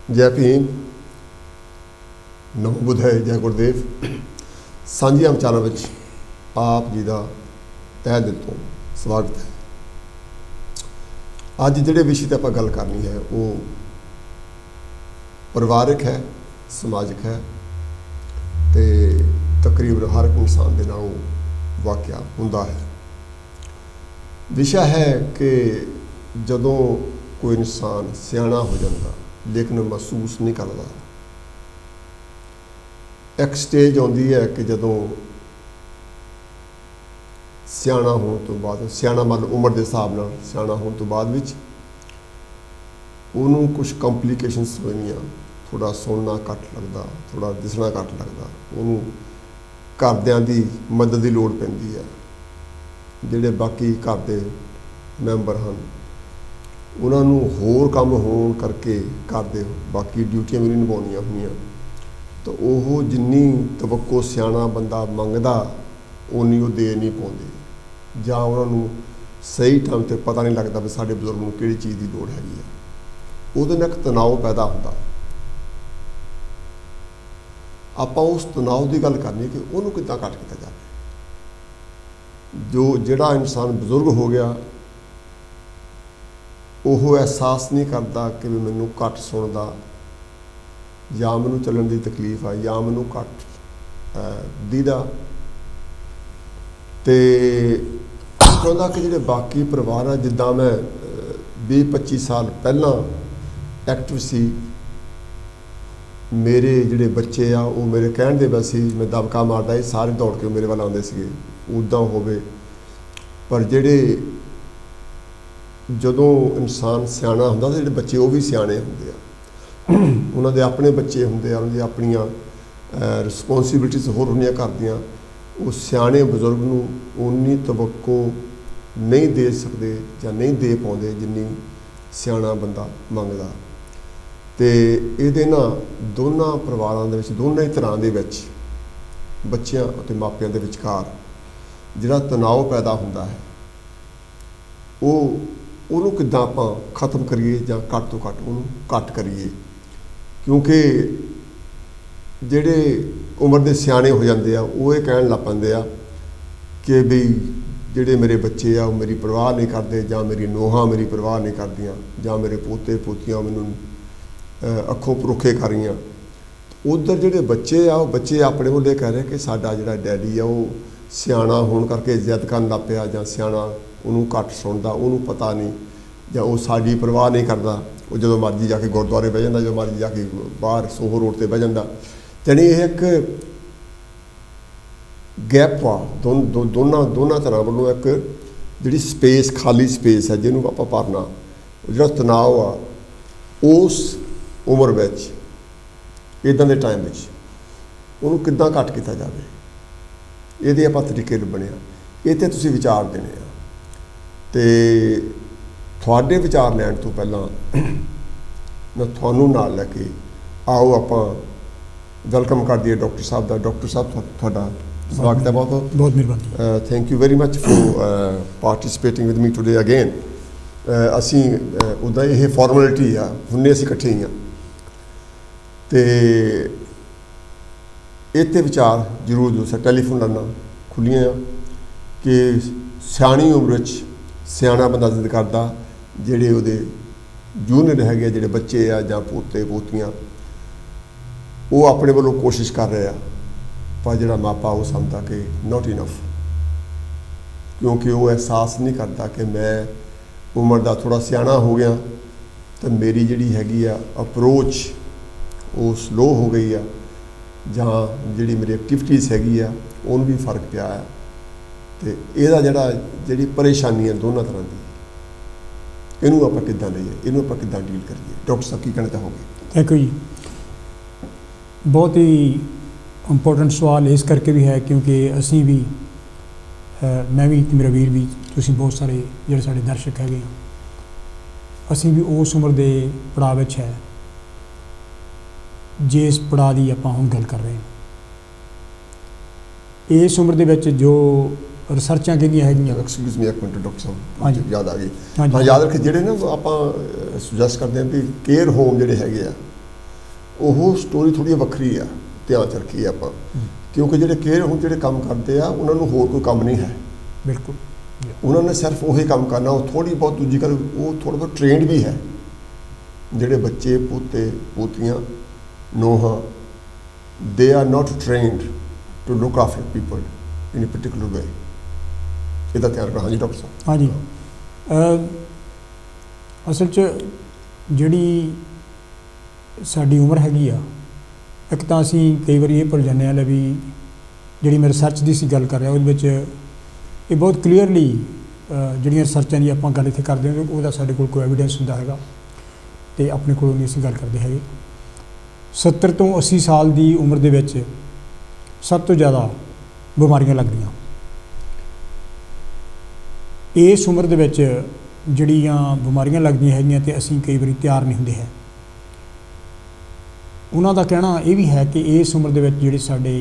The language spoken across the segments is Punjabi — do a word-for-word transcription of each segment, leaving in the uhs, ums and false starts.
जय भीम, नमो बुद्धाय, जय गुरुदेव। सांझियां विचारां विच आप जी का तहे दिल तो स्वागत है। अज जिहड़े विषय ते आपां गल करनी है वो परिवारिक है, समाजिक है, ते तकरीबन हर एक इंसान के नाल वाकिया हुंदा है। विषय है कि जदों कोई इंसान सियाणा हो जाता लेकिन महसूस नहीं करता, एक स्टेज आती है कि जदों सियाणा होने तो बाद, सियाणा मतलब उम्र के हिसाब नाल सियाणा होने तो बाद विच उन्होंने कुछ कॉम्प्लीकेशनस होईयां, थोड़ा सुनना घट लगता, थोड़ा दिसना घट लगता, उन्होंने घरदियां दी मदद की लोड़ पैंदी है। जिहड़े बाकी घर के मैंबर हैं उन्होंने होर काम होने करके घर के बाकी ड्यूटियां भी नहीं निभाउणियां होंदियां, तो वह जिन्नी तवक्को सियाणा बंदा मंगदा उन्नी वो दे नहीं पाउंदे, जां उन्होंने सही टाइम ते पता नहीं लगता भी साडे बजुर्ग नूं किहड़ी चीज़ की लोड़ हैगी है। उहदे नाल एक तनाव पैदा हुंदा। आपां उस तनाव की गल करनी कि उहनूं किद्दां घट कीता जाए। जो जिहड़ा इंसान बजुर्ग हो गया वो एहसास नहीं करता कि भी मैनू घट सुनदा, या मैनू चलण की तकलीफ है, या मैनू घट दीदा, तो चाहता कि जिहड़े बाकी परिवार है, जिद्दां मैं भी पच्ची साल पहला एक्टिव सी, मेरे जिहड़े बच्चे आ वो मेरे कहण दे वैसे मैं दबका मारदा ही सारे दौड़ के मेरे वाल आउंदे सीगे, उदां होवे। पर जिहड़े जदों इंसान सियाणा हुंदा तो जिहड़े बच्चे वो भी सियाणे हुंदे आ, उन्हां दे अपने बच्चे हुंदे आ, उन्हां दी अपणियां रिस्पोंसिबिलिटीज़ होर हुंदियां घर दियां, वो सियाणे बजुर्ग नूं उन्नी तवक्को नहीं दे सकते या नहीं दे पाउंदे जिन्नी सियाणा बंदा मंगदा। तो ये ना दोनों परिवारों के दोनों ही तरह के बच्चों और मापिया के विचकार जिहड़ा तनाव पैदा होता है वो उन्होंने किद्दां आपां खत्म करिए जां घट तो घट उन्होंने घट करिए। क्योंकि जिहड़े उम्र के सियाणे हो जाते हैं वो ये कहण लग पैंदे आ कि बई जिहड़े मेरे बच्चे आ मेरी परवाह नहीं करते, जां मेरी नूहां मेरी परवाह नहीं करदियां, जां मेरे पोते पोतियां मैनूं अखों परोखे कर रही। उधर जिहड़े बच्चे आ बच्चे अपने वाले कह रहे कि साडा जिहड़ा डैडी आ वो सियाणा होने करके इज्जत करन लग पिया, जां सियाणा उन्होंने घट सुनदा, उन्होंने पता नहीं, जां वो साडी परवाह नहीं करता, वो जो मर्जी जाके गुरुद्वारे बह जांदा, जो मर्जी जाके बाहर सोहो रोड पर बह जांदा। जानी यह एक गैप आ दो दो दोनों दोनों तरह वालों, एक जिहड़ी स्पेस खाली स्पेस है जिन्होंने आपां भरना, जिहड़ा तनाव आ उस उम्र विच इदां दे टाइम विच उन्होंने किद्दां घट कीता जाए, ये आपां तरीके लभणे आ। ये ते तुसीं विचार देने आ, ते तुहाडे विचार लैण तो पहलां मैं तुहानूं नाल लैके आओ आपां वेलकम कर दईए डॉक्टर साहब का। डॉक्टर साहब तुहाडा स्वागत है, बहुत बहुत मेहरबानी। Thank you very much for participating with me today again. असी उदा ये फॉर्मैलिटी आ, हुन्ने असी इकट्ठे ही हाँ, तो इत्थे विचार जरूर दो। टैलीफोन लाना खुलियां कि सियाणी उम्र सियाणा बंदा जिद करता, जिहड़े उहदे जूनियर है जिहड़े बच्चे आ जां पोते पोतियां वो अपने वालों कोशिश कर रहे हैं, पर जिहड़ा मापा वो समझदा कि नॉट इनफ, क्योंकि वो एहसास नहीं करता कि मैं उम्र का थोड़ा सियाणा हो गया तो मेरी जिहड़ी हैगी आ अप्रोच वो स्लो हो गई है, जहाँ जिहड़ी मेरी एक्टिविटीज़ हैगी आ उन भी फर्क पिया है। तो यदा जिहड़ा जिहड़ी परेशानी है दोनों तरह की, इनू आपां किद्दां लईए, इनू आपां किद्दां डील करिए। डॉक्टर साहब की कहना चाहोगे? थैंक यू जी। बहुत ही इंपॉर्टेंट सवाल इस करके भी है क्योंकि असी भी मैं भी मेरा वीर भी तुसीं बहुत सारे जिहड़े साडे दर्शक हैगे असी भी उस उम्र के पड़ाव विच है जिस पड़ाव की आपां हुण गल कर रहे हैं। इस उम्र दे विच जो रिसर्चां कहदियां हैगियां, एक्सक्यूज मी एक मिनट डॉक्टर साहब, हाँ जी याद आ गई। हाँ, याद रखे जिहड़े ना आपां सुजैसट करते हैं भी केयर होम जिहड़े हैगे आ ਉਹ ਸਟੋਰੀ ਥੋੜ੍ਹੀ ਵੱਖਰੀ ਆ, ਧਿਆਨ 'ਚ ਰੱਖੀਏ ਆਪਾਂ, ਕਿਉਂਕਿ ਜਿਹੜੇ ਕੇਅਰ ਹੁਣ ਜਿਹੜੇ ਕੰਮ ਕਰਦੇ ਆ ਉਹਨਾਂ ਨੂੰ ਹੋਰ ਕੋਈ ਕੰਮ ਨਹੀਂ ਹੈ। ਬਿਲਕੁਲ, ਉਹਨਾਂ ਨੇ ਸਿਰਫ ਉਹੀ ਕੰਮ ਕਰਨਾ। ਉਹ ਥੋੜ੍ਹੀ ਬਹੁਤ, ਦੂਜੀ ਗੱਲ ਉਹ ਥੋੜ੍ਹਾ ਬਹੁਤ ਟ੍ਰੇਨਡ ਵੀ ਹੈ। ਜਿਹੜੇ ਬੱਚੇ, ਪੋਤੇ ਪੋਤੀਆਂ, ਨੋਹਾਂ, they are not trained to look after people in a particular way. ਇਹਦਾ ਧਿਆਨ ਰੱਖਣਾ। ਹਾਂਜੀ ਡਾਕਟਰ ਸਾਹਿਬ। ਹਾਂਜੀ, ਅਸਲ 'ਚ ਜਿਹੜੀ ਸਾਡੀ ਉਮਰ ਹੈਗੀ ਆ, ਇੱਕ ਤਾਂ ਅਸੀਂ ਕਈ ਵਾਰੀ ਇਹ ਭੁੱਲ ਜਾਂਦੇ ਹਾਂ ਲੈ ਵੀ ਜਿਹੜੀ ਮੈਂ ਰਿਸਰਚ ਦੀ ਸੀ ਗੱਲ ਕਰ ਰਿਹਾ, ਉਹਦੇ ਵਿੱਚ ਇਹ ਬਹੁਤ ਕਲੀਅਰਲੀ ਜਿਹੜੀਆਂ ਰਿਸਰਚਾਂ ਦੀ ਆਪਾਂ ਗੱਲ ਇੱਥੇ ਕਰਦੇ ਹਾਂ ਉਹਦਾ ਸਾਡੇ ਕੋਲ ਕੋਈ ਐਵੀਡੈਂਸ ਹੁੰਦਾ ਹੈਗਾ, ਅਤੇ ਆਪਣੇ ਕੋਲੋਂ ਨਹੀਂ ਅਸੀਂ ਗੱਲ ਕਰਦੇ ਹੈਗੇ। ਸੱਤਰ ਤੋਂ ਅੱਸੀ ਸਾਲ ਦੀ ਉਮਰ ਦੇ ਵਿੱਚ ਸਭ ਤੋਂ ਜ਼ਿਆਦਾ ਬਿਮਾਰੀਆਂ ਲੱਗਦੀਆਂ। ਇਸ ਉਮਰ ਦੇ ਵਿੱਚ ਜਿਹੜੀਆਂ ਬਿਮਾਰੀਆਂ ਲੱਗਦੀਆਂ ਹੈਗੀਆਂ ਅਤੇ ਅਸੀਂ ਕਈ ਵਾਰੀ ਤਿਆਰ ਨਹੀਂ ਹੁੰਦੇ ਹੈ। ਉਹਨਾਂ ਦਾ ਕਹਿਣਾ ਇਹ ਵੀ ਹੈ ਕਿ ਇਸ ਉਮਰ ਦੇ ਵਿੱਚ ਜਿਹੜੇ ਸਾਡੇ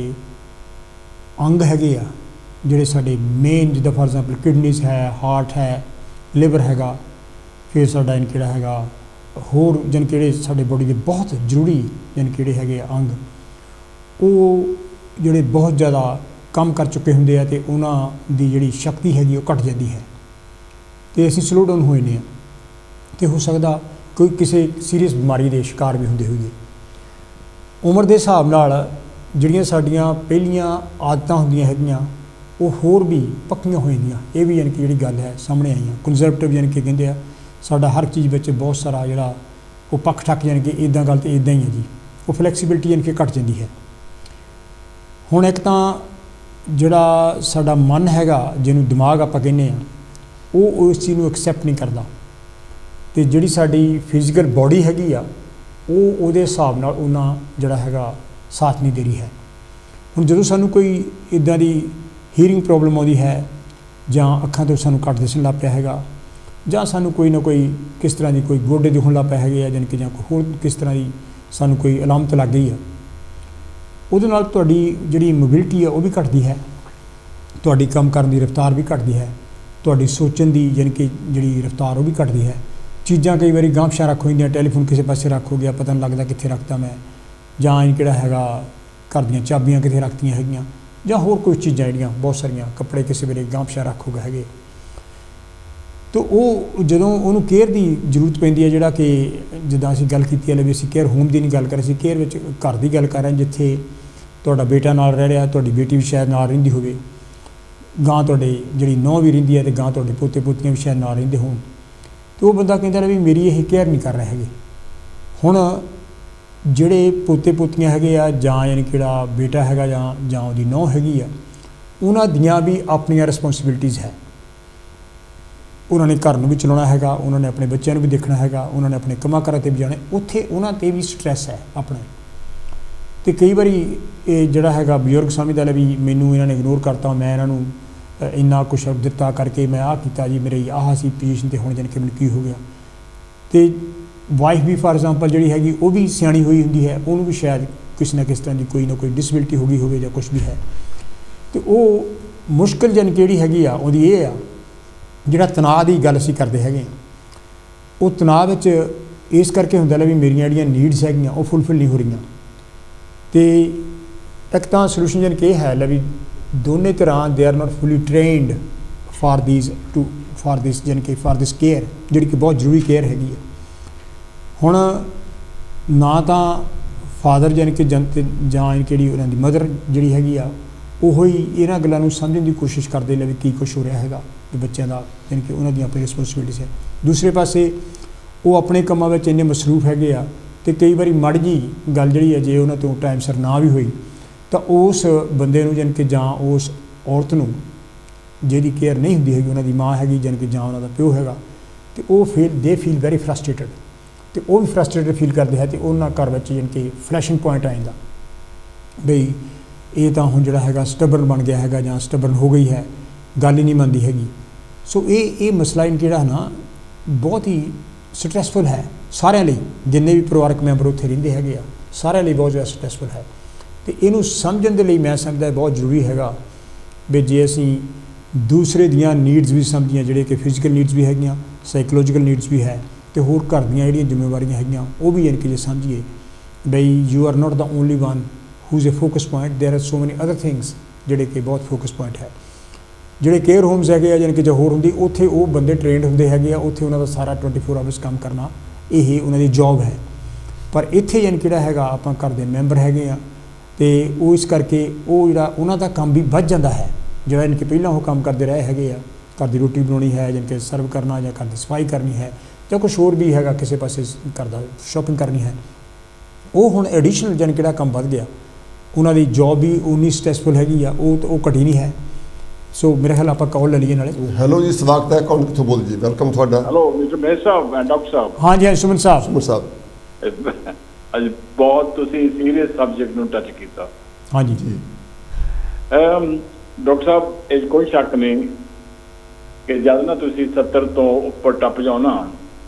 ਅੰਗ ਹੈਗੇ ਆ, ਜਿਹੜੇ ਸਾਡੇ ਮੇਨ, ਜਿੱਦਾਂ ਫਾਰ ਐਗਜ਼ਾਮਪਲ ਕਿਡਨੀਜ਼ ਹੈ, ਹਾਰਟ ਹੈ, ਲਿਵਰ ਹੈਗਾ, ਫਿਰ ਸਾਡਾ ਯਾਨੀ ਕਿਹੜਾ ਹੈਗਾ ਹੋਰ ਜਨ ਕਿਹੜੇ ਸਾਡੇ ਬੋਡੀ ਦੇ ਬਹੁਤ ਜ਼ਰੂਰੀ ਜਨ ਕਿਹੜੇ ਹੈਗੇ ਅੰਗ, ਉਹ ਜਿਹੜੇ ਬਹੁਤ ਜ਼ਿਆਦਾ ਕੰਮ ਕਰ ਚੁੱਕੇ ਹੁੰਦੇ ਆ ਅਤੇ ਉਹਨਾਂ ਦੀ ਜਿਹੜੀ ਸ਼ਕਤੀ ਹੈਗੀ ਉਹ ਘੱਟ ਜਾਂਦੀ ਹੈ ਅਤੇ ਅਸੀਂ ਸਲੋ ਡਾਊਨ ਹੋਏ ਨੇ, ਅਤੇ ਹੋ ਸਕਦਾ ਕੋਈ ਕਿਸੇ ਸੀਰੀਅਸ ਬਿਮਾਰੀ ਦੇ ਸ਼ਿਕਾਰ ਵੀ ਹੁੰਦੇ ਹੋਈਏ। ਉਮਰ ਦੇ ਹਿਸਾਬ ਨਾਲ ਜਿਹੜੀਆਂ ਸਾਡੀਆਂ ਪਹਿਲੀਆਂ ਆਦਤਾਂ ਹੁੰਦੀਆਂ ਹੈਗੀਆਂ ਉਹ ਹੋਰ ਵੀ ਪੱਕੀਆਂ ਹੋ ਜਾਂਦੀਆਂ। ਇਹ ਵੀ ਯਾਨੀ ਕਿ ਜਿਹੜੀ ਗੱਲ ਹੈ ਸਾਹਮਣੇ ਆਈਆਂ। ਕੰਜ਼ਰਵੇਟਿਵ ਯਾਨੀ ਕਿ ਕਹਿੰਦੇ ਆ ਸਾਡਾ ਹਰ ਚੀਜ਼ ਵਿੱਚ ਬਹੁਤ ਸਾਰਾ ਜਿਹੜਾ ਉਹ ਪੱਖ ਠੱਕ ਯਾਨੀ ਕਿ ਇੱਦਾਂ ਗੱਲ ਤਾਂ ਇੱਦਾਂ ਹੀ ਹੈ ਜੀ, ਉਹ ਫਲੈਕਸੀਬਿਲਿਟੀ ਯਾਨੀ ਕਿ ਘੱਟ ਜਾਂਦੀ ਹੈ। ਹੁਣ ਇੱਕ ਤਾਂ ਜਿਹੜਾ ਸਾਡਾ ਮਨ ਹੈਗਾ, ਜਿਹਨੂੰ ਦਿਮਾਗ ਆਪਾਂ ਕਹਿੰਦੇ ਹਾਂ, ਉਹ ਉਸ ਚੀਜ਼ ਨੂੰ ਐਕਸੈਪਟ ਨਹੀਂ ਕਰਦਾ, ਅਤੇ ਜਿਹੜੀ ਸਾਡੀ ਫਿਜ਼ੀਕਲ ਬੋਡੀ ਹੈਗੀ ਆ ਉਹ ਉਹਦੇ ਹਿਸਾਬ ਨਾਲ ਉਹਨਾਂ ਜਿਹੜਾ ਹੈਗਾ ਸਾਥ ਨਹੀਂ ਦੇ ਰਹੀ ਹੈ। ਹੁਣ ਜਦੋਂ ਸਾਨੂੰ ਕੋਈ ਇੱਦਾਂ ਦੀ ਹੀਅਰਿੰਗ ਪ੍ਰੋਬਲਮ ਆਉਂਦੀ ਹੈ, ਜਾਂ ਅੱਖਾਂ ਤੋਂ ਸਾਨੂੰ ਘੱਟ ਦਿਸਣ ਲੱਗ ਪਿਆ ਹੈਗਾ, ਜਾਂ ਸਾਨੂੰ ਕੋਈ ਨਾ ਕੋਈ ਕਿਸ ਤਰ੍ਹਾਂ ਦੀ ਕੋਈ ਗੋਡੇ ਦੁਖਣ ਲੱਗ ਪਏ ਹੈਗੇ ਆ, ਜਾਣੀ ਕਿ ਜਾਂ ਹੋਰ ਕਿਸ ਤਰ੍ਹਾਂ ਦੀ ਸਾਨੂੰ ਕੋਈ ਅਲਾਮਤ ਲੱਗ ਗਈ ਆ, ਉਹਦੇ ਨਾਲ ਤੁਹਾਡੀ ਜਿਹੜੀ ਮੋਬਿਲਿਟੀ ਆ ਉਹ ਵੀ ਘੱਟਦੀ ਹੈ, ਤੁਹਾਡੀ ਕੰਮ ਕਰਨ ਦੀ ਰਫ਼ਤਾਰ ਵੀ ਘੱਟਦੀ ਹੈ, ਤੁਹਾਡੀ ਸੋਚਣ ਦੀ ਜਾਣੀ ਕਿ ਜਿਹੜੀ ਰਫ਼ਤਾਰ ਉਹ ਵੀ ਘੱਟਦੀ ਹੈ। ਚੀਜ਼ਾਂ ਕਈ ਵਾਰੀ ਗਾਂਹ ਪਿਛਾਂਹ ਰੱਖ ਹੋ ਜਾਂਦੀਆਂ, ਟੈਲੀਫੋਨ ਕਿਸੇ ਪਾਸੇ ਰੱਖ ਹੋ ਗਿਆ, ਪਤਾ ਨਹੀਂ ਲੱਗਦਾ ਕਿੱਥੇ ਰੱਖਤਾ ਮੈਂ, ਜਾਂ ਇਹ ਕਿਹੜਾ ਹੈਗਾ ਘਰ ਦੀਆਂ ਚਾਬੀਆਂ ਕਿੱਥੇ ਰੱਖਤੀਆਂ ਹੈਗੀਆਂ, ਜਾਂ ਹੋਰ ਕੋਈ ਚੀਜ਼ਾਂ ਜਿਹੜੀਆਂ ਬਹੁਤ ਸਾਰੀਆਂ, ਕੱਪੜੇ ਕਿਸੇ ਵੇਲੇ ਗਾਂਹ ਪਿਛਾਂਹ ਰੱਖ ਹੋ ਗਏ ਹੈਗੇ। ਤਾਂ ਉਹ ਜਦੋਂ ਉਹਨੂੰ ਕੇਅਰ ਦੀ ਜ਼ਰੂਰਤ ਪੈਂਦੀ ਹੈ, ਜਿਹੜਾ ਕਿ ਜਿੱਦਾਂ ਅਸੀਂ ਗੱਲ ਕੀਤੀ ਹੈ ਵੀ ਅਸੀਂ ਕੇਅਰ ਹੋਮ ਦੀ ਨਹੀਂ ਗੱਲ ਕਰ ਰਹੇ ਸੀ, ਕੇਅਰ ਵਿੱਚ ਘਰ ਦੀ ਗੱਲ ਕਰ ਰਹੇ, ਜਿੱਥੇ ਤੁਹਾਡਾ ਬੇਟਾ ਨਾਲ ਰਹਿ ਰਿਹਾ, ਤੁਹਾਡੀ ਬੇਟੀ ਵੀ ਸ਼ਾਇਦ ਨਾਲ ਰਹਿੰਦੀ ਹੋਵੇ, ਗਾਂ ਤੁਹਾਡੇ ਜਿਹੜੀ ਨੂੰਹ ਵੀ ਰਹਿੰਦੀ ਹੈ, ਅਤੇ ਗਾਂ ਤੁਹਾਡੇ ਪੋਤੇ ਪੋਤੀਆਂ ਵੀ ਸ਼ਾਇਦ ਨਾਲ ਰਹਿੰਦੇ ਹੋਣ, ਅਤੇ ਉਹ ਬੰਦਾ ਕਹਿੰਦਾ ਵੀ ਮੇਰੀ ਇਹ ਕੇਅਰ ਨਹੀਂ ਕਰ ਰਹੇ ਹੈਗੇ। ਹੁਣ ਜਿਹੜੇ ਪੋਤੇ ਪੋਤੀਆਂ ਹੈਗੇ ਆ, ਜਾਂ ਯਾਨੀ ਕਿਹੜਾ ਬੇਟਾ ਹੈਗਾ, ਜਾਂ ਜਾਂ ਉਹਦੀ ਨੂੰਹ ਹੈਗੀ ਆ, ਉਹਨਾਂ ਦੀਆਂ ਵੀ ਆਪਣੀਆਂ ਰਿਸਪੋਂਸੀਬਿਲਿਟੀਜ਼ ਹੈ। ਉਹਨਾਂ ਨੇ ਘਰ ਨੂੰ ਵੀ ਚਲਾਉਣਾ ਹੈਗਾ, ਉਹਨਾਂ ਨੇ ਆਪਣੇ ਬੱਚਿਆਂ ਨੂੰ ਵੀ ਦੇਖਣਾ ਹੈਗਾ, ਉਹਨਾਂ ਨੇ ਆਪਣੇ ਕੰਮਾਂ ਕਾਰਾਂ 'ਤੇ ਵੀ ਜਾਣਾ, ਉੱਥੇ ਉਹਨਾਂ 'ਤੇ ਵੀ ਸਟਰੈਸ ਹੈ ਆਪਣਾ। ਅਤੇ ਕਈ ਵਾਰੀ ਇਹ ਜਿਹੜਾ ਹੈਗਾ ਬਜ਼ੁਰਗ ਸਮਝਦਾ ਲੈ ਵੀ ਮੈਨੂੰ ਇਹਨਾਂ ਨੇ ਇਗਨੋਰ ਕਰਤਾ, ਮੈਂ ਇਹਨਾਂ ਨੂੰ ਇੰਨਾ ਕੁਛ ਦਿੱਤਾ ਕਰਕੇ ਮੈਂ ਆਹ ਕੀਤਾ ਜੀ, ਮੇਰੇ ਆਹ ਸੀ ਪੋਜੀਸ਼ਨ 'ਤੇ ਹੁਣ ਜਾਣੀ ਕਿ ਮੈਨੂੰ ਕੀ ਹੋ ਗਿਆ। ਅਤੇ ਵਾਈਫ ਵੀ ਫਾਰ ਐਗਜ਼ਾਮਪਲ ਜਿਹੜੀ ਹੈਗੀ ਉਹ ਵੀ ਸਿਆਣੀ ਹੋਈ ਹੁੰਦੀ ਹੈ, ਉਹਨੂੰ ਵੀ ਸ਼ਾਇਦ ਕਿਸੇ ਨਾ ਕਿਸੇ ਤਰ੍ਹਾਂ ਦੀ ਕੋਈ ਨਾ ਕੋਈ ਡਿਸੇਬਿਲਿਟੀ ਹੋ ਗਈ ਹੋਵੇ ਜਾਂ ਕੁਛ ਵੀ ਹੈ, ਅਤੇ ਉਹ ਮੁਸ਼ਕਿਲ ਜਾਣੀ ਕਿ ਜਿਹੜੀ ਹੈਗੀ ਆ ਉਹਦੀ ਇਹ ਆ, ਜਿਹੜਾ ਤਣਾਅ ਦੀ ਗੱਲ ਅਸੀਂ ਕਰਦੇ ਹੈਗੇ ਹਾਂ, ਉਹ ਤਣਾਅ ਵਿੱਚ ਇਸ ਕਰਕੇ ਹੁੰਦਾ ਲੈ ਵੀ ਮੇਰੀਆਂ ਜਿਹੜੀਆਂ ਨੀਡਸ ਹੈਗੀਆਂ ਉਹ ਫੁੱਲਫਿਲ ਨਹੀਂ ਹੋ ਰਹੀਆਂ। ਅਤੇ ਇੱਕ ਤਾਂ ਸੋਲਿਊਸ਼ਨ ਜਾਣੀ ਕਿ ਇਹ ਹੈ ਲੈ ਵੀ ਦੋਨੇ ਤਰ੍ਹਾਂ ਦੇ are not fully trained for these to for this ਜਾਣੀ ਕਿ ਫਾਰ ਦਿਸ ਕੇਅਰ, ਜਿਹੜੀ ਕਿ ਬਹੁਤ ਜ਼ਰੂਰੀ ਕੇਅਰ ਹੈਗੀ ਆ। ਹੁਣ ਨਾ ਤਾਂ ਫਾਦਰ ਜਾਣੀ ਕਿ ਜਨ ਜਾਂ ਕਿਹੜੀ ਉਹਨਾਂ ਦੀ ਮਦਰ ਜਿਹੜੀ ਹੈਗੀ ਆ ਉਹੋ ਹੀ ਇਹਨਾਂ ਗੱਲਾਂ ਨੂੰ ਸਮਝਣ ਦੀ ਕੋਸ਼ਿਸ਼ ਕਰਦੇ ਲੈ ਵੀ ਕੀ ਕੁਛ ਹੋ ਰਿਹਾ ਹੈਗਾ, ਵੀ ਬੱਚਿਆਂ ਦਾ ਜਾਣੀ ਕਿ ਉਹਨਾਂ ਦੀਆਂ ਆਪਣੀ ਰਿਸਪੋਂਸੀਬਿਲਿਟੀਜ਼ ਹੈ। ਦੂਸਰੇ ਪਾਸੇ ਉਹ ਆਪਣੇ ਕੰਮਾਂ ਵਿੱਚ ਇੰਨੇ ਮਸਰੂਫ ਹੈਗੇ ਆ, ਅਤੇ ਕਈ ਵਾਰੀ ਮਾੜੀ ਜਿਹੀ ਗੱਲ ਜਿਹੜੀ ਹੈ ਜੇ ਉਹਨਾਂ ਤੋਂ ਟਾਈਮ ਸਿਰ ਨਾ ਵੀ ਹੋਈ ਤਾਂ ਉਸ ਬੰਦੇ ਨੂੰ ਜਾਣੀ ਕਿ ਜਾਂ ਉਸ ਔਰਤ ਨੂੰ ਜਿਹਦੀ ਕੇਅਰ ਨਹੀਂ ਹੁੰਦੀ ਹੈਗੀ, ਉਹਨਾਂ ਦੀ ਮਾਂ ਹੈਗੀ ਜਾਣੀ ਕਿ ਜਾਂ ਉਹਨਾਂ ਦਾ ਪਿਓ ਹੈਗਾ, ਅਤੇ ਉਹ ਫੀਲ ਦੇ ਫੀਲ ਵੈਰੀ ਫਰਸਟ੍ਰੇਟਡ, ਅਤੇ ਉਹ ਵੀ ਫਰਸਟ੍ਰੇਟਡ ਫੀਲ ਕਰਦੇ ਹੈ, ਅਤੇ ਉਹਨਾਂ ਘਰ ਵਿੱਚ ਜਾਣੀ ਕਿ ਫਲੈਸ਼ਿੰਗ ਪੁਆਇੰਟ ਆ ਜਾਂਦਾ ਬਈ ਇਹ ਤਾਂ ਹੁਣ ਜਿਹੜਾ ਹੈਗਾ ਸਟਬਰਨ ਬਣ ਗਿਆ ਹੈਗਾ, ਜਾਂ ਸਟਬਰਨ ਹੋ ਗਈ ਹੈ, ਗੱਲ ਹੀ ਨਹੀਂ ਮੰਨਦੀ ਹੈਗੀ। ਸੋ ਇਹ ਇਹ ਮਸਲਾ ਇਨ ਜਿਹੜਾ ਨਾ ਬਹੁਤ ਹੀ ਸਟਰੈਸਫੁਲ ਹੈ ਸਾਰਿਆਂ ਲਈ, ਜਿੰਨੇ ਵੀ ਪਰਿਵਾਰਕ ਮੈਂਬਰ ਉੱਥੇ ਰਹਿੰਦੇ ਹੈਗੇ ਆ, ਸਾਰਿਆਂ ਲਈ ਬਹੁਤ ਜ਼ਿਆਦਾ ਸਟਰੈਸਫੁਲ ਹੈ। ਅਤੇ ਇਹਨੂੰ ਸਮਝਣ ਦੇ ਲਈ ਮੈਂ ਸਮਝਦਾ ਬਹੁਤ ਜ਼ਰੂਰੀ ਹੈਗਾ ਵੀ ਜੇ ਅਸੀਂ ਦੂਸਰੇ ਦੀਆਂ ਨੀਡਸ ਵੀ ਸਮਝੀਆਂ, ਜਿਹੜੇ ਕਿ ਫਿਜ਼ੀਕਲ ਨੀਡਸ ਵੀ ਹੈਗੀਆਂ, ਸਾਈਕੋਲੋਜੀਕਲ ਨੀਡਸ ਵੀ ਹੈ, ਅਤੇ ਹੋਰ ਘਰ ਦੀਆਂ ਜਿਹੜੀਆਂ ਜ਼ਿੰਮੇਵਾਰੀਆਂ ਹੈਗੀਆਂ ਉਹ ਵੀ ਯਾਨੀ ਕਿ ਜੇ ਸਮਝੀਏ ਬਈ you are not the only one who is a focus point, there are so many other things ਜਿਹੜੇ ਕਿ ਬਹੁਤ ਫੋਕਸ ਪੁਆਇੰਟ ਹੈ। ਜਿਹੜੇ ਕੇਅਰ ਹੋਮਸ ਹੈਗੇ ਆ ਜਾਣੀ ਕਿ ਜੋ ਹੋਰ ਹੁੰਦੀ ਉੱਥੇ ਉਹ ਬੰਦੇ ਟ੍ਰੇਨਡ ਹੁੰਦੇ ਹੈਗੇ ਆ, ਉੱਥੇ ਉਹਨਾਂ ਦਾ ਸਾਰਾ ਟਵੈਂਟੀ ਫੋਰ ਆਵਰਸ ਕੰਮ ਕਰਨਾ ਇਹ ਉਹਨਾਂ ਦੀ ਜੋਬ ਹੈ। ਪਰ ਇੱਥੇ ਜਾਣੀ ਕਿਹੜਾ ਹੈਗਾ ਆਪਾਂ ਘਰ ਦੇ ਮੈਂਬਰ ਹੈਗੇ ਆ ਅਤੇ ਉਹ ਇਸ ਕਰਕੇ ਉਹ ਜਿਹੜਾ ਉਹਨਾਂ ਦਾ ਕੰਮ ਵੀ ਵੱਧ ਜਾਂਦਾ ਹੈ। ਜਿਹੜਾ ਜਾਣੀ ਕਿ ਪਹਿਲਾਂ ਉਹ ਕੰਮ ਕਰਦੇ ਰਹੇ ਹੈਗੇ ਆ, ਘਰ ਦੀ ਰੋਟੀ ਬਣਾਉਣੀ ਹੈ, ਜਾਣੀ ਕਿ ਸਰਵ ਕਰਨਾ ਜਾਂ ਘਰ ਦੀ ਸਫਾਈ ਕਰਨੀ ਹੈ ਜਾਂ ਕੁਛ ਹੋਰ ਵੀ ਹੈਗਾ, ਕਿਸੇ ਪਾਸੇ ਘਰ ਦਾ ਸ਼ੋਪਿੰਗ ਕਰਨੀ ਹੈ, ਉਹ ਹੁਣ ਐਡੀਸ਼ਨਲ ਜਾਣੀ ਕਿਹੜਾ ਕੰਮ ਵੱਧ ਗਿਆ। ਉਹਨਾਂ ਦੀ ਜੋਬ ਵੀ ਉਨੀ ਸਟ੍ਰੈਸਫੁਲ ਹੈਗੀ ਆ, ਉਹ ਉਹ ਘਟੀ ਨਹੀਂ ਹੈ। ਸੋ ਮੇਰੇ ਖਿਆਲ ਆਪਾਂ ਕਾਲ ਲੈ ਲਈਏ ਨਾਲੇ। ਹੈਲੋ ਜੀ, ਸਵਾਗਤ ਹੈ। ਕੌਣ ਕਿੱਥੋਂ ਬੋਲ ਜੀ? ਵੈਲਕਮ ਤੁਹਾਡਾ। Hello mister Mehar Sahib and doctor ਸਾਹਿਬ। ਹਾਂਜੀ ਹਾਂਜੀ ਸੁਮਨ ਸਾਹਿਬ। ਸੁਮਨ ਸਾਹਿਬ ਅੱਜ ਬਹੁਤ ਤੁਸੀਂ ਸੀਰੀਅਸ ਸਬਜੈਕਟ ਨੂੰ ਟੱਚ ਕੀਤਾ। ਹਾਂਜੀ ਜੀ। ਡਾਕਟਰ ਸਾਹਿਬ ਇਹ ਕੋਈ ਸ਼ੱਕ ਨਹੀਂ ਕਿ ਜਦ ਨਾ ਤੁਸੀਂ ਸੱਤਰ ਤੋਂ ਉੱਪਰ ਟੱਪ ਜਾਓ ਨਾ,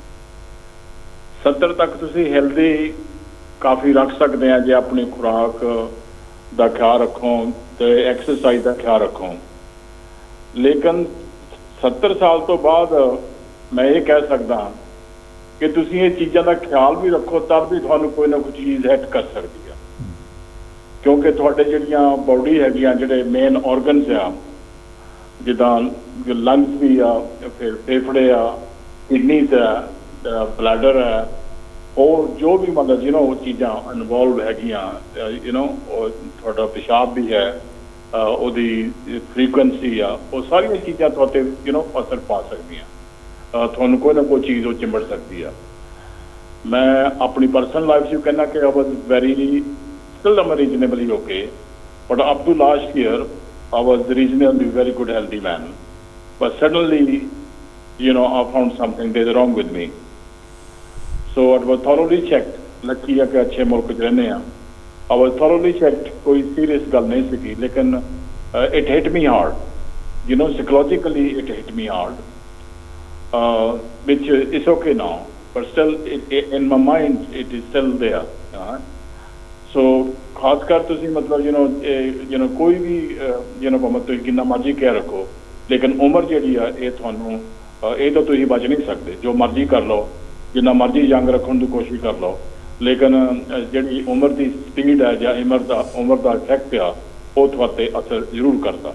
ਸੱਤਰ ਤੱਕ ਤੁਸੀਂ ਹੈਲਦੀ ਕਾਫੀ ਰੱਖ ਸਕਦੇ ਆ ਜੇ ਆਪਣੀ ਖੁਰਾਕ ਦਾ ਖਿਆਲ ਰੱਖੋ ਤੇ ਐਕਸਰਸਾਈਜ਼ ਦਾ ਖਿਆਲ ਰੱਖੋ। ਲੇਕਿਨ ਸੱਤਰ ਸਾਲ ਤੋਂ ਬਾਅਦ ਮੈਂ ਇਹ ਕਹਿ ਸਕਦਾ ਕਿ ਤੁਸੀਂ ਇਹ ਚੀਜ਼ਾਂ ਦਾ ਖਿਆਲ ਵੀ ਰੱਖੋ ਤਦ ਵੀ ਤੁਹਾਨੂੰ ਕੋਈ ਨਾ ਕੋਈ ਚੀਜ਼ ਹਿੱਟ ਕਰ ਸਕਦੀ ਆ, ਕਿਉਂਕਿ ਤੁਹਾਡੇ ਜਿਹੜੀਆਂ ਬਾਡੀ ਹੈਗੀਆਂ, ਜਿਹੜੇ ਮੇਨ ਔਰਗਨਸ ਆ, ਜਿੱਦਾਂ ਲੰਗਸ ਵੀ ਆ, ਫਿਰ ਫੇਫੜੇ ਆ, ਕਿਡਨੀਜ਼ ਆ, ਬਲੈਡਰ ਹੈ, ਹੋਰ ਜੋ ਵੀ ਮਤਲਬ ਯੂ ਨੋ ਉਹ ਚੀਜ਼ਾਂ ਇਨਵੋਲਵ ਹੈਗੀਆਂ, ਯੂ ਨੋ ਤੁਹਾਡਾ ਪਿਸ਼ਾਬ ਵੀ ਹੈ, ਉਹਦੀ ਫ੍ਰੀਕੁਐਂਸੀ ਆ, ਉਹ ਸਾਰੀਆਂ ਚੀਜ਼ਾਂ ਤੁਹਾਡੇ ਯੂ ਨੋ ਅਸਰ ਪਾ ਸਕਦੀਆਂ। ਤੁਹਾਨੂੰ ਕੋਈ ਨਾ ਕੋਈ ਚੀਜ਼ ਉਹ ਚਿੰਬੜ ਸਕਦੀ ਆ। ਮੈਂ ਆਪਣੀ ਪਰਸਨਲ ਲਾਈਫ 'ਚ ਕਹਿੰਦਾ ਕਿ I was very still um reasonably okay, but up to last year I was reasonably very good healthy man, but suddenly, you know, I found something that is wrong with me. So I was thoroughly checked. Lucky है कि अच्छे मुल्क च रहने हैं। I was thoroughly checked. कोई serious गल नहीं सी, लेकिन uh, it hit me hard. You know, psychologically it hit me hard. Uh, which is okay now, but still, it, it, in my mind, it is still there. Uh, so ਖਾਸ ਕਰ ਤੁਸੀਂ ਮਤਲਬ ਯੂ ਨੋ ਯੂ ਨੋ ਕੋਈ ਵੀ ਯੂ ਨੋ ਭਾਵੇਂ ਤੁਸੀਂ ਕਿੰਨਾ ਮਰਜ਼ੀ ਕਹਿ ਰੱਖੋ, ਲੇਕਿਨ ਉਮਰ ਜਿਹੜੀ ਆ ਇਹ ਤੁਹਾਨੂੰ ਇਹ ਤਾਂ ਤੁਸੀਂ ਬਚ ਨਹੀਂ ਸਕਦੇ। ਜੋ ਮਰਜ਼ੀ ਕਰ ਲਓ, ਜਿੰਨਾ ਮਰਜ਼ੀ ਯੰਗ ਰੱਖਣ ਦੀ ਕੋਸ਼ਿਸ਼ ਕਰ ਲਓ, ਲੇਕਿਨ ਜਿਹੜੀ ਉਮਰ ਦੀ ਸਪੀਡ ਹੈ ਜਾਂ ਉਮਰ ਦਾ ਉਮਰ ਦਾ ਇਫੈਕਟ ਆ ਉਹ ਤੁਹਾਡੇ ਅਸਰ ਜ਼ਰੂਰ ਕਰਦਾ।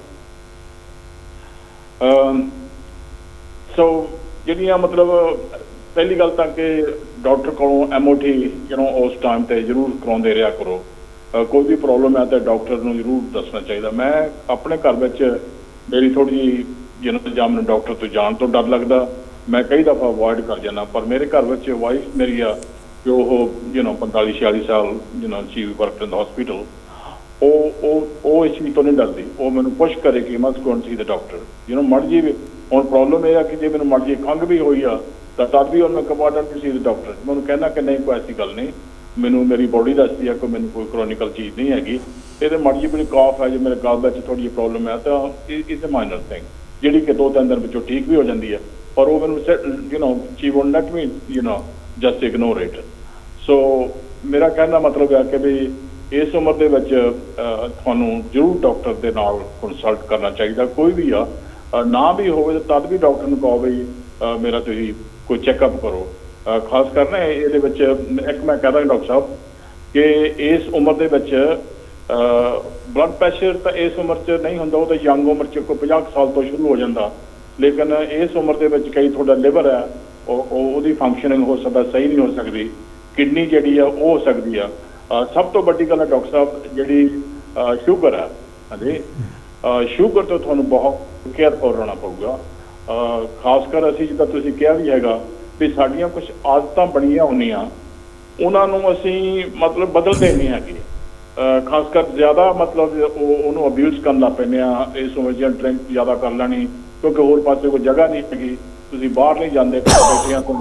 ਸੋ ਜਿਹੜੀਆਂ ਮਤਲਬ ਪਹਿਲੀ ਗੱਲ ਤਾਂ ਕਿ ਡਾਕਟਰ ਕੋਲੋਂ M O T you know ਉਸ ਟਾਈਮ 'ਤੇ ਜ਼ਰੂਰ ਕਰਾਉਂਦੇ ਰਿਹਾ ਕਰੋ। ਕੋਈ ਵੀ ਪ੍ਰੋਬਲਮ ਹੈ ਤਾਂ ਡਾਕਟਰ ਨੂੰ ਜ਼ਰੂਰ ਦੱਸਣਾ ਚਾਹੀਦਾ। ਮੈਂ ਆਪਣੇ ਘਰ ਵਿੱਚ ਮੇਰੀ ਥੋੜ੍ਹੀ ਜਿਹੀ ਯੂ ਨੋ ਜਾਂ ਮੈਨੂੰ ਡਾਕਟਰ ਤੋਂ ਜਾਣ ਤੋਂ ਡਰ ਲੱਗਦਾ, ਮੈਂ ਕਈ ਦਫਾ ਅਵੋਇਡ ਕਰ ਜਾਂਦਾ। ਪਰ ਮੇਰੇ ਘਰ ਵਿੱਚ ਵਾਈਫ ਮੇਰੀ ਆ ਜੋ ਉਹ ਯੂ ਨੋ ਪੰਤਾਲੀ ਛਿਆਲੀ ਸਾਲ you know she worked in the hospital, ਉਹ ਉਹ ਉਹ ਇਸ ਚੀਜ਼ ਤੋਂ ਨਹੀਂ ਡਰਦੀ। ਉਹ ਮੈਨੂੰ ਪੁਸ਼ ਕਰੇ ਕਿ must go and see the doctor. You know ਮਰ ਜੀ ਹੁਣ ਪ੍ਰੋਬਲਮ ਇਹ ਆ ਕਿ ਜੇ ਮੈਨੂੰ ਮਰ ਜੀ ਖੰਘ ਵੀ ਹੋਈ ਆ ਤਾਂ ਤਦ ਵੀ ਉਹਨੂੰ compartment to see the doctor. ਮੈਨੂੰ ਕਹਿੰਦਾ ਕਿ ਨਹੀਂ ਕੋਈ ਐਸੀ ਗੱਲ ਨਹੀਂ, ਮੈਨੂੰ ਮੇਰੀ ਬੋਡੀ ਦੱਸਦੀ ਹੈ ਕਿ ਮੈਨੂੰ ਕੋਈ ਕਰੋਨਿਕਲ ਚੀਜ਼ ਨਹੀਂ ਹੈਗੀ, ਇਹਦੇ ਮਰ ਜੀ ਮੇਰੀ ਕਾਫ ਹੈ, ਜੇ ਮੇਰੇ ਗਲ ਵਿੱਚ ਥੋੜ੍ਹੀ ਜਿਹੀ ਪ੍ਰੋਬਲਮ ਹੈ ਤਾਂ ਇਜ਼ ਅ ਮਾਈਨਰ ਥਿੰਗ ਜਿਹੜੀ ਕਿ ਦੋ ਤਿੰਨ ਦਿਨ ਵਿੱਚੋਂ ਠੀਕ ਵੀ ਹੋ ਜਾਂਦੀ ਹੈ। ਪਰ ਉਹ ਮੈਨੂੰ you know she won't let me you know just ignore it. So ਮੇਰਾ ਕਹਿਣ ਦਾ ਮਤਲਬ ਹੈ ਕਿ ਵੀ ਇਸ ਉਮਰ ਦੇ ਵਿੱਚ ਤੁਹਾਨੂੰ ਜ਼ਰੂਰ ਡਾਕਟਰ ਦੇ ਨਾਲ ਕੰਸਲਟ ਕਰਨਾ ਚਾਹੀਦਾ। ਕੋਈ ਵੀ ਆ ਨਾ ਵੀ ਹੋਵੇ ਤਦ ਵੀ ਡਾਕਟਰ ਨੂੰ ਕਹੋ ਵੀ ਮੇਰਾ ਤੁਸੀਂ ਕੋਈ ਚੈੱਕਅਪ ਕਰੋ। ਖਾਸ ਕਰ ਨਾ ਇਹਦੇ ਵਿੱਚ ਇੱਕ ਮੈਂ ਕਹਦਾ ਡਾਕਟਰ ਸਾਹਿਬ ਕਿ ਇਸ ਉਮਰ ਦੇ ਵਿੱਚ ਬਲੱਡ ਪ੍ਰੈਸ਼ਰ ਤਾਂ ਇਸ ਉਮਰ 'ਚ ਨਹੀਂ ਹੁੰਦਾ, ਉਹ ਤਾਂ ਯੰਗ ਉਮਰ 'ਚ ਕੋਈ ਪੰਜਾਹ ਸਾਲ ਤੋਂ ਸ਼ੁਰੂ ਹੋ ਜਾਂਦਾ। ਲੇਕਿਨ ਇਸ ਉਮਰ ਦੇ ਵਿੱਚ ਕਈ ਤੁਹਾਡਾ ਲਿਵਰ ਹੈ ਉਹ ਉਹਦੀ ਫੰਕਸ਼ਨਿੰਗ ਹੋ ਸਕਦਾ ਸਹੀ ਨਹੀਂ ਹੋ ਸਕਦੀ, ਕਿਡਨੀ ਜਿਹੜੀ ਆ ਉਹ ਹੋ ਸਕਦੀ ਆ। ਸਭ ਤੋਂ ਵੱਡੀ ਗੱਲ ਹੈ ਡਾਕਟਰ ਸਾਹਿਬ ਜਿਹੜੀ ਸ਼ੂਗਰ ਹੈ, ਹਾਂਜੀ ਸ਼ੂਗਰ ਤੋਂ ਤੁਹਾਨੂੰ ਬਹੁਤ ਕੇਅਰਫੁਲ ਰਹਿਣਾ ਪਊਗਾ। ਖਾਸ ਕਰ ਅਸੀਂ ਜਿੱਦਾਂ ਤੁਸੀਂ ਕਿਹਾ ਵੀ ਹੈਗਾ ਵੀ ਸਾਡੀਆਂ ਕੁਛ ਆਦਤਾਂ ਬਣੀਆਂ ਹੁੰਦੀਆਂ ਉਹਨਾਂ ਨੂੰ ਅਸੀਂ ਮਤਲਬ ਬਦਲਦੇ ਨਹੀਂ ਹੈਗੇ। ਖਾਸ ਕਰ ਜ਼ਿਆਦਾ ਮਤਲਬ ਉਹ ਉਹਨੂੰ ਅਬਿਊਜ਼ ਕਰਨ ਲੱਗ ਪੈਂਦੇ ਆ। ਇਸ ਉਮਰ 'ਚ ਡਰਿੰਕ ਜ਼ਿਆਦਾ ਕਰ ਲੈਣੀ ਕਿਉਂਕਿ ਹੋਰ ਪਾਸੇ ਕੋਈ ਜਗ੍ਹਾ ਨਹੀਂ ਹੈਗੀ, ਤੁਸੀਂ ਬਾਹਰ ਨਹੀਂ ਜਾਂਦੇ ਬੈਠਿਆਂ ਤੋਂ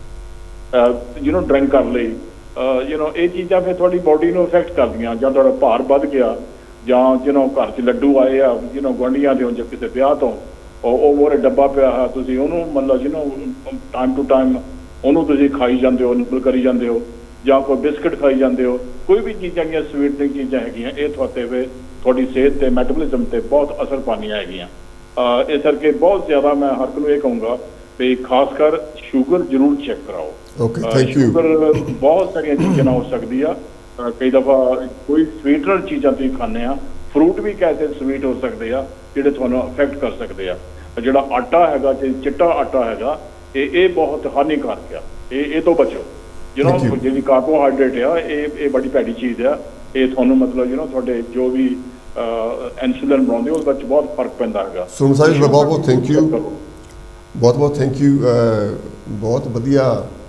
ਯੂ ਨੋ ਡਰਿੰਕ ਕਰ ਲਈ, ਯੂ ਨੋ ਇਹ ਚੀਜ਼ਾਂ ਫਿਰ ਤੁਹਾਡੀ ਬੋਡੀ ਨੂੰ ਇਫੈਕਟ ਕਰਦੀਆਂ। ਜਾਂ ਤੁਹਾਡਾ ਭਾਰ ਵੱਧ ਗਿਆ ਜਾਂ ਯੂ ਨੋ ਘਰ 'ਚ ਲੱਡੂ ਆਏ ਆ ਯੂ ਨੋ ਗੁਆਂਢੀਆਂ ਦੇ ਜਾਂ ਕਿਸੇ ਵਿਆਹ ਤੋਂ ਉਹ ਉਹ ਮੋਰੇ ਡੱਬਾ ਪਿਆ ਹੈ, ਤੁਸੀਂ ਉਹਨੂੰ ਮਤਲਬ you know time to time ਉਹਨੂੰ ਤੁਸੀਂ ਖਾਈ ਜਾਂਦੇ ਹੋ, ਨਿਬਲ ਕਰੀ ਜਾਂਦੇ ਹੋ, ਜਾਂ ਕੋਈ ਬਿਸਕਿਟ ਖਾਈ ਜਾਂਦੇ ਹੋ। ਕੋਈ ਵੀ ਚੀਜ਼ਾਂ ਜਿਹੜੀਆਂ ਸਵੀਟਨਿੰਗ ਚੀਜ਼ਾਂ ਹੈਗੀਆਂ ਇਹ ਤੁਹਾਡੇ ਵੇ ਤੁਹਾਡੀ ਸਿਹਤ 'ਤੇ ਮੈਟਾਬੋਲਿਜ਼ਮ 'ਤੇ ਬਹੁਤ ਅਸਰ ਪਾਉਂਦੀਆਂ ਹੈਗੀਆਂ। ਇਸ ਕਰਕੇ ਬਹੁਤ ਜ਼ਿਆਦਾ ਮੈਂ ਹਰ ਨੂੰ ਇਹ ਕਹੂੰਗਾ ਵੀ ਖਾਸ ਕਰ ਸ਼ੂਗਰ ਜ਼ਰੂਰ ਚੈੱਕ ਕਰਾਓ। Okay thank you. ਸ਼ੂਗਰ ਬਹੁਤ ਸਾਰੀਆਂ ਚੀਜ਼ਾਂ ਨਾਲ ਹੋ ਸਕਦੀ ਆ। ਕਈ ਦਫਾ ਕੋਈ ਸਵੀਟਨਰ ਚੀਜ਼ਾਂ ਤੁਸੀਂ ਖਾਂਦੇ ਆ, ਫਰੂਟ ਵੀ ਕੈਸੇ ਸਵੀਟ ਹੋ ਸਕਦੇ ਆ ਜਿਹੜੇ ਤੁਹਾਨੂੰ ਅਫੈਕਟ ਕਰ ਸਕਦੇ ਆ। ਜਿਹੜਾ ਆਟਾ ਹੈਗਾ, ਜੇ ਚਿੱਟਾ ਆਟਾ ਹੈਗਾ, ਇਹ ਇਹ ਬਹੁਤ ਹਾਨੀਕਾਰਕ ਆ, ਇਹ ਇਹ ਤੋਂ ਬਚੋ। ਜਿਹਨੂੰ ਜਿਹੜੀ ਕਾਰਬੋਹਾਈਡਰੇਟ ਆ, ਇਹ ਇਹ ਬੜੀ ਭੈੜੀ ਚੀਜ਼ ਆ। ਇਹ ਤੁਹਾਨੂੰ ਮਤਲਬ ਜਿਹਨੂੰ ਤੁਹਾਡੇ ਜੋ ਵੀ ਇਨਸੂਲਿਨ ਬਣਾਉਂਦੇ ਉਸ ਵਿੱਚ ਬਹੁਤ ਫਰਕ ਪੈਂਦਾ ਹੈਗਾ। ਸੁਣ ਸਾਹਿਬ ਬਹੁਤ ਬਹੁਤ ਥੈਂਕ ਯੂ, ਬਹੁਤ ਬਹੁਤ ਥੈਂਕ ਯੂ। ਬਹੁਤ ਵਧੀਆ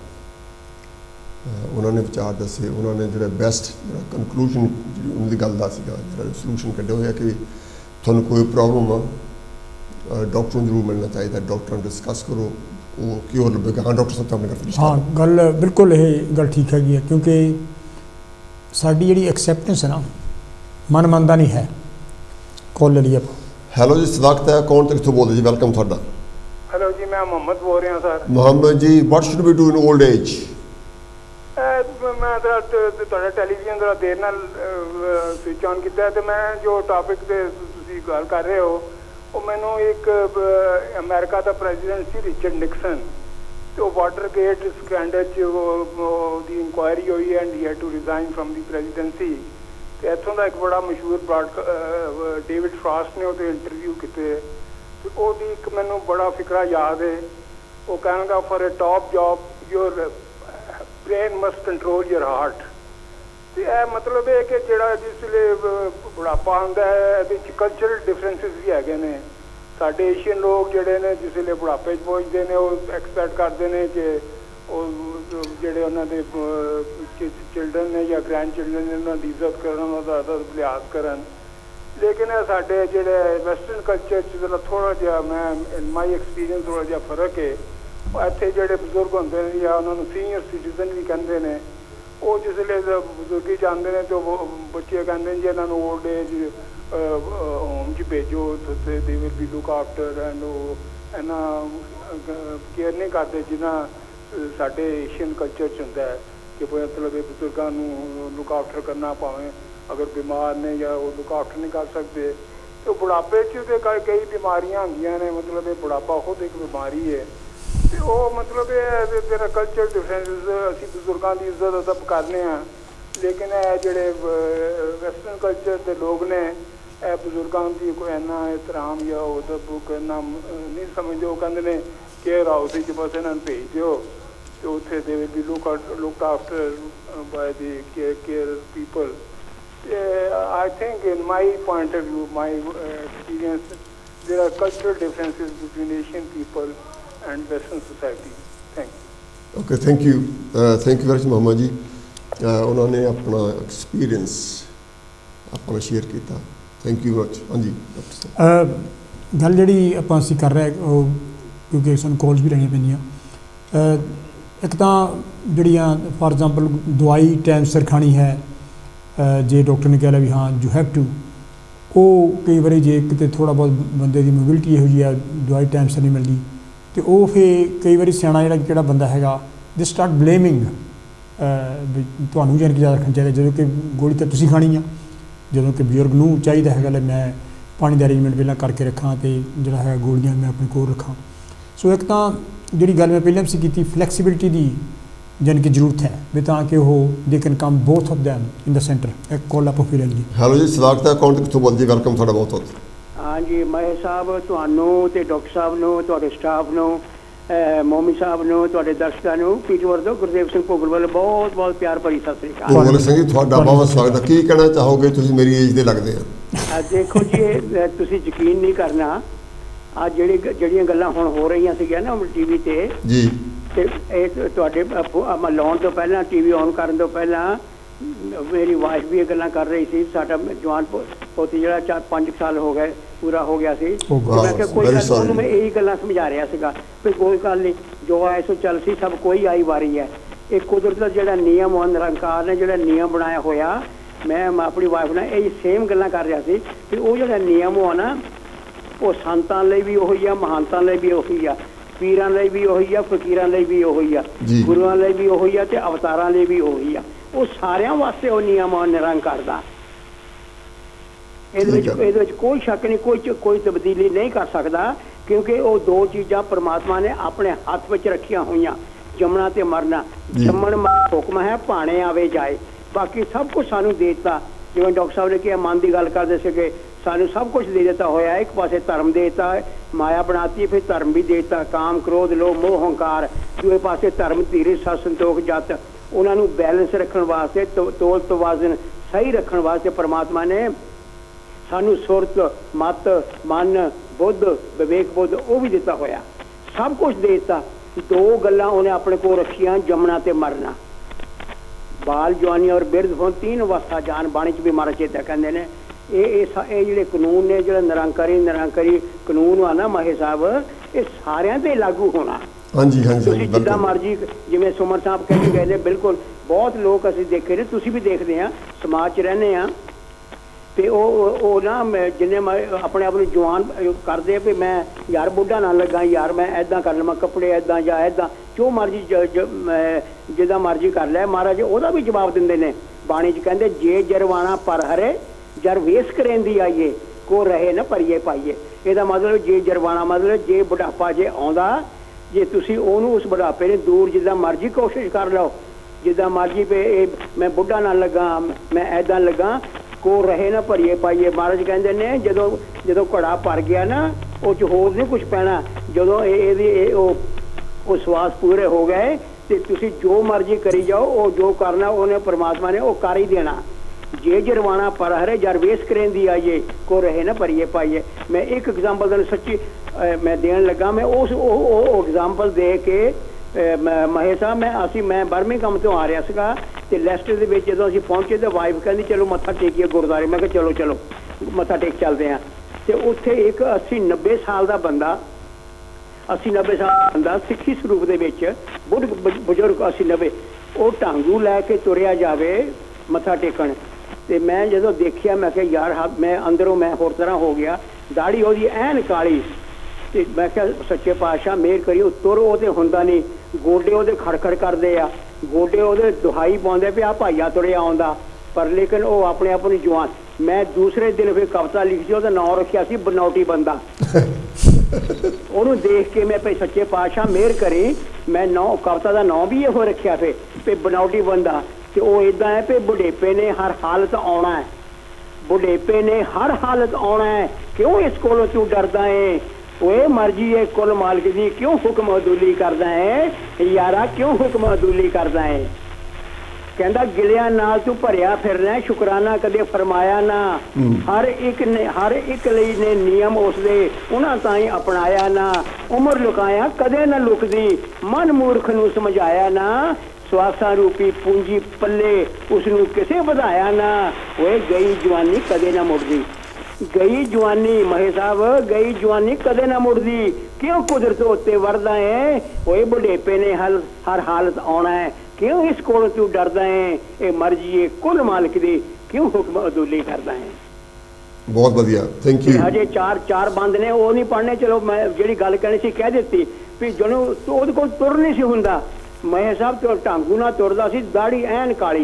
ਉਹਨਾਂ ਨੇ ਵਿਚਾਰ ਦੱਸੇ, ਉਹਨਾਂ ਨੇ ਜਿਹੜਾ ਬੈਸਟ ਜਿਹੜਾ ਕਨਕਲੂਜਨ ਜਿਹੜੀ ਉਹਨਾਂ ਦੀ ਗੱਲ ਦਾ ਸੀਗਾ, ਜਿਹੜਾ ਸੋਲੂਸ਼ਨ ਕੱਢਿਆ ਹੋਇਆ ਕਿ ਤੁਹਾਨੂੰ ਕੋਈ ਪ੍ਰੋਬਲਮ ਆ ਡਾਕਟਰ ਨੂੰ ਜ਼ਰੂਰ ਮਿਲਣਾ ਚਾਹੀਦਾ, ਡਾਕਟਰ ਨਾਲ ਡਿਸਕਸ ਕਰੋ, ਉਹ ਕਿਉਂ ਲੱਭੇਗਾ। ਹਾਂ ਡਾਕਟਰ ਸਾਹਿਬ ਤਾਂ ਆਪਣੇ ਗੱਲ ਹਾਂ ਗੱਲ ਬਿਲਕੁਲ ਇਹ ਗੱਲ ਠੀਕ ਹੈਗੀ ਹੈ, ਕਿਉਂਕਿ ਸਾਡੀ ਜਿਹੜੀ ਐਕਸੈਪਟੈਂਸ ਹੈ ਨਾ, ਮਨ ਮੰਨਦਾ ਨਹੀਂ ਹੈ। ਕਾਲ ਲੈ ਲਈ ਆਪਾਂ। ਹੈਲੋ ਜੀ, ਸਵਾਗਤ ਹੈ। ਕੌਣ ਤੇ ਕਿੱਥੋਂ ਬੋਲਦੇ ਜੀ? ਵੈਲਕਮ ਤੁਹਾਡਾ। ਹੈਲੋ ਜੀ, ਮੈਂ ਮੁਹੰਮਦ ਬੋਲ ਰਿਹਾ sir. Mohammad ji, what should we do in old age? ਮੈਂ ਤੁਹਾਡਾ ਟੈਲੀਵਿਜ਼ਨ ਦਾ ਦੇਰ ਨਾਲ ਸਵਿਚ ਆਨ ਕੀਤਾ ਤੇ ਮੈਂ ਜੋ ਟੌਪਿਕ ਤੇ ਤੁਸੀਂ ਗੱਲ ਕਰ ਰਹੇ ਹੋ, ਉਹ ਮੈਨੂੰ ਇੱਕ ਅਮਰੀਕਾ ਦਾ ਪ੍ਰੈਜ਼ੀਡੈਂਟ ਸੀ ਰਿਚਰਡ ਨਿਕਸਨ, ਤੇ ਉਹ ਵਾਟਰਗੇਟ ਸਕੈਂਡਲ 'ਚ ਉਹਦੀ ਇਨਕੁਆਇਰੀ ਹੋਈ and he had to resign from the presidency. ਤੇ ਇੱਥੋਂ ਦਾ ਇੱਕ ਬੜਾ ਮਸ਼ਹੂਰ ਬ੍ਰਾਡਕਾ ਡੇਵਿਡ ਫਰਾਸਟ ਨੇ ਉਹਦੇ ਇੰਟਰਵਿਊ ਕੀਤੇ, ਤੇ ਉਹਦੀ ਇੱਕ ਮੈਨੂੰ ਬੜਾ ਫਿਕਰਾ ਯਾਦ ਹੈ। ਉਹ ਕਹਿੰਦਾ for a top job your brain must control your heart. ਤੇ ਇਹ ਮਤਲਬ ਇਹ ਕਿ ਜਿਹੜਾ ਜਿਸ ਵੇਲੇ ਬੁਢਾਪਾ ਆਉਂਦਾ ਹੈ, ਇਹਦੇ 'ਚ ਕਲਚਰਲ ਡਿਫਰੈਂਸਿਸ ਵੀ ਹੈਗੇ ਨੇ। ਸਾਡੇ ਏਸ਼ੀਅਨ ਲੋਕ ਜਿਹੜੇ ਨੇ ਜਿਸ ਵੇਲੇ ਬੁਢਾਪੇ 'ਚ ਪਹੁੰਚਦੇ ਨੇ, ਉਹ ਐਕਸਪੈਕਟ ਕਰਦੇ ਨੇ ਕਿ ਉਹ ਜਿਹੜੇ ਉਹਨਾਂ ਦੇ ਚਿਲਡਰਨ ਨੇ ਜਾਂ ਗ੍ਰੈਂਡ ਚਿਲਡਰਨ ਨੇ, ਉਹਨਾਂ ਦੀ ਇੱਜ਼ਤ ਕਰਨ, ਉਹਨਾਂ ਦਾ ਅਦਬ ਲਿਹਾਜ਼ ਕਰਨ। ਲੇਕਿਨ ਇਹ ਸਾਡੇ ਜਿਹੜੇ ਵੈਸਟਰਨ ਕਲਚਰ 'ਚ ਜਿਹੜਾ ਥੋੜ੍ਹਾ ਜਿਹਾ, ਮੈਂ ਇਨ ਮਾਈ ਐਕਸਪੀਰੀਅੰਸ ਥੋੜ੍ਹਾ ਜਿਹਾ ਫਰਕ ਹੈ। ਇੱਥੇ ਜਿਹੜੇ ਬਜ਼ੁਰਗ ਹੁੰਦੇ ਨੇ ਜਾਂ ਉਹਨਾਂ ਨੂੰ ਸੀਨੀਅਰ ਸਿਟੀਜ਼ਨ ਵੀ ਕਹਿੰਦੇ ਨੇ, ਉਹ ਜਿਸ ਵੇਲੇ ਬਜ਼ੁਰਗੀ ਜਾਂਦੇ ਨੇ ਤੇ ਉਹ ਬੱਚੇ ਕਹਿੰਦੇ ਨੇ ਜੀ ਇਹਨਾਂ ਨੂੰ ਓਲਡ ਏਜ ਹੋਮ 'ਚ ਭੇਜੋ, they will be look after, and ਉਹ ਇਹਨਾਂ ਕੇਅਰ ਨਹੀਂ ਕਰਦੇ ਜਿੰਨਾ ਸਾਡੇ ਏਸ਼ੀਅਨ ਕਲਚਰ 'ਚ ਹੁੰਦਾ ਹੈ ਕਿ ਮਤਲਬ ਇਹ ਬਜ਼ੁਰਗਾਂ ਨੂੰ ਲੁੱਕ ਆਫਟਰ ਕਰਨਾ, ਭਾਵੇਂ ਅਗਰ ਬਿਮਾਰ ਨੇ ਜਾਂ ਉਹ ਲੁੱਕ ਆਫਟਰ ਨਹੀਂ ਕਰ ਸਕਦੇ। ਤੇ ਬੁਢਾਪੇ 'ਚ ਤੇ ਕਈ ਬਿਮਾਰੀਆਂ ਹੁੰਦੀਆਂ ਨੇ, ਮਤਲਬ ਇਹ ਬੁਢਾਪਾ ਖੁਦ ਇੱਕ ਬਿਮਾਰੀ ਹੈ। ਤੇ ਉਹ ਮਤਲਬ ਇਹ ਜਿਹੜਾ ਕਲਚਰ ਡਿਫਰੈਂਸਿਸ, ਅਸੀਂ ਬਜ਼ੁਰਗਾਂ ਦੀ ਇੱਜ਼ਤ ਅਦਬ ਕਰਨੇ ਹਾਂ, ਲੇਕਿਨ ਇਹ ਜਿਹੜੇ ਵੈਸਟਰਨ ਕਲਚਰ ਦੇ ਲੋਕ ਨੇ, ਇਹ ਬਜ਼ੁਰਗਾਂ ਦੀ ਕੋਈ ਇੰਨਾ ਇਹਤਰਾਮ ਜਾਂ ਅਦਬ ਇੰਨਾ ਨਹੀਂ ਸਮਝਦੇ। ਉਹ ਕਹਿੰਦੇ ਨੇ ਕੇਅਰ ਹਾਊਸ 'ਚ ਬਸ ਇਹਨਾਂ ਨੂੰ ਭੇਜ ਦਿਓ ਤੇ ਉੱਥੇ they will be look looked after by the care people. I think in my point of view, my uh, experience, there are cultural differences between Asian people and Western society. Thank you. Okay, thank you. Uh, thank you very much, Muhammad ji. ਉਹਨਾਂ ਨੇ ਆਪਣਾ ਐਕਸਪੀਰੀਅੰਸ ਆਪਣਾ ਸ਼ੇਅਰ ਕੀਤਾ। Thank you much. ਹਾਂਜੀ ਡਾਕਟਰ ਸਾਹਿਬ, ਗੱਲ ਜਿਹੜੀ ਆਪਾਂ ਅਸੀਂ ਕਰ ਰਹੇ ਉਹ ਕਿਉਂਕਿ ਸਾਨੂੰ ਕਾਲਸ ਵੀ ਲੈਣੀਆਂ ਪੈਂਦੀਆਂ। ਇੱਕ ਤਾਂ ਜਿਹੜੀਆਂ ਫਾਰ ਐਗਜ਼ਾਮਪਲ ਦਵਾਈ ਟਾਈਮ ਸਿਰ ਖਾਣੀ ਹੈ, ਜੇ ਡਾਕਟਰ ਨੇ ਕਹਿ ਲਿਆ ਵੀ ਹਾਂ ਯੂ ਹੈਵ ਟੂ, ਉਹ ਕਈ ਵਾਰੀ ਜੇ ਕਿਤੇ ਥੋੜ੍ਹਾ ਬਹੁਤ ਬੰਦੇ ਦੀ ਮੋਬਿਲਿਟੀ ਇਹੋ ਜਿਹੀ ਆ, ਦਵਾਈ ਟਾਈਮ ਸਿਰ ਨਹੀਂ ਮਿਲਦੀ, ਤੇ ਉਹ ਫਿਰ ਕਈ ਵਾਰੀ ਸਿਆਣਾ ਜਿਹੜਾ ਕਿਹੜਾ ਬੰਦਾ ਹੈਗਾ, ਦੇ ਸਟਾਰਟ ਬਲੇਮਿੰਗ ਵੀ ਤੁਹਾਨੂੰ ਜਾਣ ਕੇ ਜ਼ਿਆਦਾ ਰੱਖਣਾ ਚਾਹੀਦਾ, ਜਦੋਂ ਕਿ ਗੋਲੀ ਤਾਂ ਤੁਸੀਂ ਖਾਣੀ ਆ, ਜਦੋਂ ਕਿ ਬਜ਼ੁਰਗ ਨੂੰ ਚਾਹੀਦਾ ਹੈਗਾ ਲੈ ਮੈਂ ਪਾਣੀ ਦਾ ਅਰੇਂਜਮੈਂਟ ਪਹਿਲਾਂ ਕਰਕੇ ਰੱਖਾਂ ਅਤੇ ਜਿਹੜਾ ਹੈਗਾ ਗੋਲੀਆਂ ਮੈਂ ਆਪਣੇ ਕੋਲ ਰੱਖਾਂ। ਸੋ ਇੱਕ ਤਾਂ ਜਿਹੜੀ ਗੱਲ ਮੈਂ ਪਹਿਲਾਂ ਵੀ ਕੀਤੀ, ਫਲੈਕਸੀਬਿਲਿਟੀ ਦੀ ਜਾਣੀ ਕਿ ਜ਼ਰੂਰਤ ਹੈ ਵੀ ਤਾਂ ਕਿ ਉਹ they can come both of them in the centre. ਇੱਕ ਕਾਲ ਆਪਾਂ ਫਿਰ ਲਈਏ। ਹੈਲੋ ਜੀ, ਸਵਾਗਤ ਹੈ। ਕੌਣ ਕਿੱਥੋਂ ਬੋਲਦੇ? ਵੈਲਕਮ ਤੁਹਾਡਾ ਬਹੁਤ ਬਹੁਤ। ਹਾਂਜੀ ਮਹੇਸ਼ ਸਾਹਿਬ, ਤੁਹਾਨੂੰ ਅਤੇ ਡਾਕਟਰ ਸਾਹਿਬ ਨੂੰ, ਤੁਹਾਡੇ ਸਟਾਫ ਨੂੰ, ਮੋਮੀ ਸਾਹਿਬ ਨੂੰ, ਤੁਹਾਡੇ ਦਰਸ਼ਕਾਂ ਨੂੰ ਪੀਟਵਰ ਤੋਂ ਗੁਰਦੇਵ ਸਿੰਘ ਭੁੱਗਲ ਵੱਲੋਂ ਬਹੁਤ ਬਹੁਤ ਪਿਆਰ ਭਰੀ ਸਤਿ ਸ੍ਰੀ ਅਕਾਲ। ਭੁੱਗਲ ਸਿੰਘ ਜੀ, ਤੁਹਾਡਾ ਬਹੁਤ ਸਵਾਗਤ ਹੈ। ਕੀ ਕਹਿਣਾ ਚਾਹੋਗੇ? ਤੁਸੀਂ ਮੇਰੀ ਏਜ ਦੇ ਲੱਗਦੇ ਆ। ਦੇਖੋ ਜੀ, ਤੁਸੀਂ ਯਕੀਨ ਨਹੀਂ ਕਰਨਾ, ਆ ਜਿਹੜੀ ਜਿਹੜੀਆਂ ਗੱਲਾਂ ਹੁਣ ਹੋ ਰਹੀਆਂ ਸੀਗੀਆਂ ਨਾ ਟੀ ਵੀ 'ਤੇ ਜੀ, ਤੇ ਇਹ ਤੁਹਾਡੇ ਲਾਉਣ ਤੋਂ ਪਹਿਲਾਂ, ਟੀ ਵੀ ਔਨ ਕਰਨ ਤੋਂ ਪਹਿਲਾਂ ਮੇਰੀ ਵਾਈਫ ਵੀ ਇਹ ਗੱਲਾਂ ਕਰ ਰਹੀ ਸੀ। ਸਾਡਾ ਜਵਾਨ ਪੋਤੀ ਜਿਹੜਾ ਚਾਰ ਪੰਜ ਸਾਲ ਹੋ ਗਏ ਪੂਰਾ ਹੋ ਗਿਆ ਸੀ, ਮੈਂ ਕਿਹਾ ਕੋਈ ਗੱਲ, ਉਹਨੂੰ ਮੈਂ ਇਹੀ ਗੱਲਾਂ ਸਮਝਾ ਰਿਹਾ ਸੀਗਾ ਵੀ ਕੋਈ ਗੱਲ ਨਹੀਂ, ਜੋ ਆਏ ਸੋ ਚੱਲ ਸੀ, ਸਭ ਕੋਈ ਆਈ ਵਾਰੀ ਹੈ। ਇਹ ਕੁਦਰਤ ਦਾ ਜਿਹੜਾ ਨਿਯਮ ਉਹ ਨਿਰੰਕਾਰ ਨੇ ਜਿਹੜਾ ਨਿਯਮ ਬਣਾਇਆ ਹੋਇਆ, ਮੈਂ ਆਪਣੀ ਵਾਈਫ ਨਾਲ ਇਹ ਸੇਮ ਗੱਲਾਂ ਕਰ ਰਿਹਾ ਸੀ ਵੀ ਉਹ ਜਿਹੜਾ ਨਿਯਮ ਉਹ ਨਾ, ਉਹ ਸੰਤਾਂ ਲਈ ਵੀ ਉਹੀ ਆ, ਮਹਾਨਤਾਂ ਲਈ ਵੀ ਉਹੀ ਆ, ਪੀਰਾਂ ਲਈ ਵੀ ਉਹੀ ਆ, ਫਕੀਰਾਂ ਲਈ ਵੀ ਉਹੀ ਆ, ਗੁਰੂਆਂ ਲਈ ਵੀ ਉਹੀ ਆ, ਤੇ ਅਵਤਾਰਾਂ ਲਈ ਵੀ ਉਹੀ ਆ। ਉਹ ਸਾਰਿਆਂ ਵਾਸਤੇ ਉਹ ਨਿਯਮ ਨਿਰੰਕਾਰ ਦਾ, ਇਹਦੇ ਵਿੱਚ ਇਹਦੇ ਵਿੱਚ ਕੋਈ ਸ਼ੱਕ ਨਹੀਂ, ਕੋਈ ਕੋਈ ਤਬਦੀਲੀ ਨਹੀਂ ਕਰ ਸਕਦਾ, ਕਿਉਂਕਿ ਉਹ ਦੋ ਚੀਜ਼ਾਂ ਪਰਮਾਤਮਾ ਨੇ ਆਪਣੇ ਹੱਥ ਵਿੱਚ ਰੱਖੀਆਂ ਹੋਈਆਂ, ਜੰਮਣਾ ਤੇ ਮਰਨਾ। ਜੰਮਣ ਹੁਕਮ ਹੈ ਭਾਣੇ ਆਵੇ ਜਾਏ, बाकी सब कुछ सानू दे दिता। जिवें डॉक्टर साहब ने कहा मन की गल करते थे, सानू सब कुछ दे दिता होया। एक पासे धर्म दे दिता, माया बनाती, फिर धर्म भी दे दिता, काम क्रोध लोभ मोह हंकार। दूसरे पासे धर्म धीरज सत संतोख जत, उन्होंने बैलेंस रखने वास्ते तो, तोल तवाजन सही रखने वास्ते परमात्मा ने सानू सुरत मत मन बुद्ध विवेक बुद्ध वो भी दिता होया, सब कुछ दे दिता। दो गल्लां उन्हें अपने को रखियां, जमना ते मरना। बाल जवानी और बिरध हों तीन अवस्था जान, बाणी च भी मारा चेता कहते हैं। ये जोड़े कानून ने जो निरंकारी निरंकारी कानून आ ना महे साहब, ये सारिਆਂ ते लागू होना। हाँ जी हाँ जी जिदा मर्जी जिवें सुमर साहब कह के गए, बिल्कुल बहुत लोग असीं देखे ने, तुसीं भी देखते हैं, समाज च रहने आ ते ओ ना जिन्ने अपने आप जवान करते भी मैं यार बुढ़ा ना लगा, यार मैं ऐदा कर लवां कपड़े ऐदा या ऐदा जो मर्जी जिदा मर्जी कर लै। महाराज ओहदा भी जवाब दिंदे ने, बाणी च कहंदे जे जरवाना पर हरे जर वेस करेंदी आइए को रहे न भरीए पाइए। ਇਹਦਾ मतलब जे जरवाना मतलब जे बुढ़ापा जे आउंदा, जे तुसीं ओनू उस बुढ़ापे ने दूर जिदा मर्जी कोशिश कर लो, जिदा मर्जी पे मैं बुढ़ा ना लगा मैं ऐदा लगा को रहे ना भरीए पाइए। महाराज कहते ने जदों जदों घड़ा भर गया ना वो च होर नहीं कुछ पैना, जदों ये सवास पूरे हो गए तो तुसीं जो मर्जी करी जाओ, वो जो करना उन्हें परमात्मा ने वो कर ही देना। जे जरवाना पर हरे जर वेस करेंदी आइए को रहे ना भरीए पाइए। मैं एक एग्जाम्पल तुहानूं सच्ची मैं देन लगा, मैं उस एग्जाम्पल दे के महे साहब मैं असी मैं बर्मिंघम तो आ रहा सीगा ते लैस्टर दे विच जदों असीं पहुंचे तो वाइफ कहंदी चलो मत्था टेकीए गुरुद्वारे। मैं कहा चलो चलो मत्था टेक चलते हैं। तो उत्थे एक अस्सी नब्बे साल का बंदा अस्सी नब्बे साल का बंदा सिक्खी स्वरूप दे विच बुढ़ बजुर्ग अस्सी नब्बे वो ढांगू लैके तुरिया जावे मत्था टेकण। ते मैं जदों देखिया मैं कहा यार मैं अंदरों मैं होर तरह हो गया, दाढ़ी ओहदी ऐन काली। ते मैं क्या सच्चे पातशाह मेहर करियो, तुर वो तो हुंदा नहीं, गोडे ओहदे खड़खड़ करदे आ, गोडे ओहदे दुहाई पाउंदे पे आ भाईया तुरिया आउंदा, पर लेकिन वो अपने आप नूं जवान। मैं दूसरे दिन फिर कविता लिखी सी, ओहदा नाम रखिया सी बनौटी बंदा। ਉਹਨੂੰ देख के मैं भाई सच्चे पातशाह मेहर करी, मैं नौ कविता का नाम भी ਇਹੋ रखिया फिर पे बनौटी बंदा। तो वो इदा है पे बुढ़ेपे ने हर हालत आना है, बुढ़ेपे ने हर हालत आना है, क्यों इस कोलों तू डरदा है, ओए मर्जी है कुल मालिक दी क्यों हुक्म अदूली करदा है यारा, क्यों हुक्म अदूली करदा है। कहंदा गिलिया नाल तू भरिया फिरना, शुकराना कदे फरमाया ना, हर एक ने हर एक लई ने नियम उसदे उन्हां ताईं अपनाया ना, उम्र लुकाया कदे ना लुकदी, मन मूर्ख नूं समझाया ना, स्वासा रूपी पूंजी पल्ले उसनूं किसे वधाया ना, ओए गई जवानी कदे ना मुड़दी। गई जवानी महे साहब गई जवानी कदे ना मुड़दी, क्यों कुदरत उत्ते वरदा है, ओए बुढ़ेपे ने हल हर हालत आना है, क्यों इस कोल तू डरदा है, ये मर्जी है कुल मालिक दी क्यों हुक्म अदूली करदा है। बहुत बढ़िया थैंक यू। हजे चार चार बंद ने वो नहीं पढ़ने, चलो मैं जिहड़ी गल कहनी सी कह दित्ती भी जदों ओहदे कोल तुर नहीं सी हुंदा। महे साहब तो ढांगू ना तुरदा सी, दाढ़ी ऐन काली।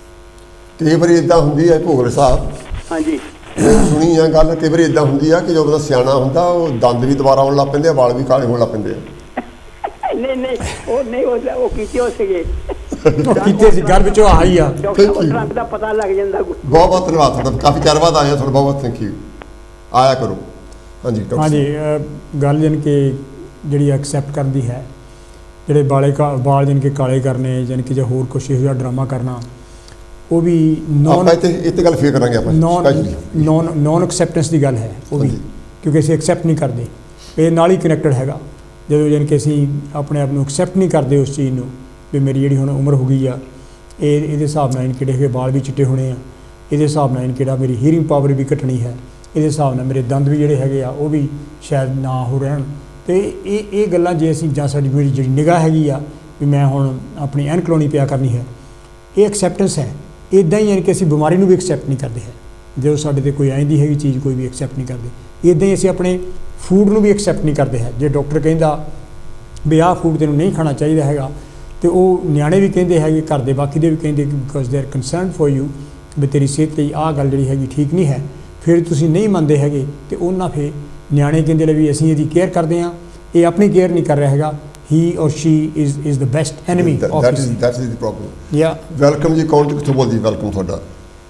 कई बार इदां हुंदी है भोगले साहब, हाँ जी सुनी है गल, कई बार इदां हुंदी है कि जो बंदा सियाणा हुंदा वो दंद भी दोबारा आउण लग पैंदे, वाल भी काले होण लग पैंदे। नहीं नहीं वो नहीं वो कीते हो सीगे कीते सी घर विचों आई आ डॉक्टर दा पता लग जांदा। बहुत बहुत धन्यवाद ਤੁਹਾਡਾ, काफी चर बाद आए ਤੁਹਾਡਾ, बहुत बहुत थैंक यू। आया करो हाँ जी डॉक्टर। हाँ जी गल जन के जिहड़ी एक्सैप्ट करदी है, ਜਿਹੜੇ ਬਾਲੇ ਕਾ ਵਾਲ ਜਨ ਕੇ ਕਾਲੇ ਕਰਨੇ ਜਾਨ ਕਿ ਜਾਂ ਹੋਰ ਕੁਛ ਇਹੋ ਜਿਹਾ ਡਰਾਮਾ ਕਰਨਾ, ਉਹ ਵੀ ਆਪਾਂ ਇੱਥੇ ਇੱਥੇ ਗੱਲ ਫੇਰ ਕਰਾਂਗੇ ਆਪਾਂ ਨੌਨ ਨੌਨ ਨੌਨ ਐਕਸੈਪਟੈਂਸ ਦੀ ਗੱਲ ਹੈ ਉਹ ਵੀ, ਕਿਉਂਕਿ ਅਸੀਂ ਐਕਸੈਪਟ ਨਹੀਂ ਕਰਦੇ, ਇਹ ਨਾਲ ਹੀ ਕਨੈਕਟਡ ਹੈਗਾ। ਜਦੋਂ ਜਾਨ ਕਿ ਅਸੀਂ ਆਪਣੇ ਆਪ ਨੂੰ ਐਕਸੈਪਟ ਨਹੀਂ ਕਰਦੇ ਉਸ ਚੀਜ਼ ਨੂੰ ਵੀ ਮੇਰੀ ਜਿਹੜੀ ਹੁਣ ਉਮਰ ਹੋ ਗਈ ਆ, ਇਹ ਇਹਦੇ ਹਿਸਾਬ ਨਾਲ ਕਿਹੜੇ ਹੈਗੇ ਵਾਲ ਵੀ ਚਿੱਟੇ ਹੋਣੇ ਆ, ਇਹਦੇ ਹਿਸਾਬ ਨਾਲ ਕਿਹੜਾ ਮੇਰੀ ਹੀਅਰਿੰਗ ਪਾਵਰ ਵੀ ਘਟਣੀ ਹੈ, ਇਹਦੇ ਹਿਸਾਬ ਨਾਲ ਮੇਰੇ ਦੰਦ ਵੀ ਜਿਹੜੇ ਹੈਗੇ ਆ ਉਹ ਵੀ ਸ਼ਾਇਦ ਨਾ ਹੋ ਰਹਿਣ। तो ये ये गल्लां जे असीं जां साडी मेरी जिहड़ी निगाह हैगी आ भी मैं हुण अपनी एनक लाउणी पिया करनी है, ये एक्सैप्टेंस है। इदां ही यानी कि असीं बीमारी नूं भी एक्सैप्ट नहीं करते है, जो साडे ते कोई आइंदी हैगी चीज़ कोई भी एक्सैप्ट नहीं करते। इदां ही असीं अपने फूड नूं भी एक्सैप्ट नहीं करते है। जे डॉक्टर कहिंदा भी आह फूड तैनूं नहीं खाना चाहिए हैगा, तो वो न्याणे भी कहिंदे हैगे, घर दे बाकी दे भी कहिंदे because they are concern for you भी तेरी सेहत लई आह गल जिहड़ी हैगी ठीक नहीं है, फिर तुसीं नहीं मनदे हैगे तो उन्हां फिर न्याणे कहिंदे भी असीं इहदी केयर करते हैं, ये अपनी केयर नहीं कर रहा हैगा, he or she is is the best enemy that, of that his is that is the problem. yeah. Welcome ਜੀ, ਕੌਣ ਕਿੱਥੋਂ ਬੋਲਦੀ? ਵੈਲਕਮ ਤੁਹਾਡਾ।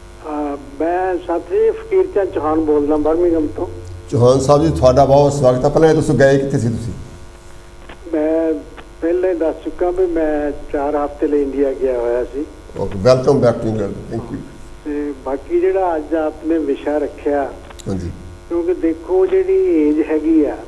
ਮੈਂ ਸਾਥੀ ਫਕੀਰ ਚੰਦ ਚੌਹਾਨ ਬੋਲਦਾ ਬਰਮਿੰਘਮ ਤੋਂ। ਚੌਹਾਨ ਸਾਹਿਬ ਜੀ, ਤੁਹਾਡਾ ਬਹੁਤ ਸਵਾਗਤ ਹੈ। ਪਹਿਲਾਂ ਤੁਸੀਂ ਗਏ ਕਿੱਥੇ ਸੀ ਤੁਸੀਂ? ਮੈਂ ਪਹਿਲਾਂ ਹੀ ਦੱਸ ਚੁੱਕਾ ਵੀ ਮੈਂ ਚਾਰ ਹਫ਼ਤੇ ਲਈ ਇੰਡੀਆ ਗਿਆ ਹੋਇਆ ਸੀ। Okay, welcome back to England. Thank you. ਤੇ ਬਾਕੀ ਜਿਹੜਾ ਅੱਜ ਆਪਨੇ ਵਿਸ਼ਾ ਰੱਖਿਆ, ਹਾਂਜੀ, ਕਿਉਂਕਿ ਦੇਖੋ ਜਿਹੜੀ ਏਜ ਹੈਗੀ ਆ,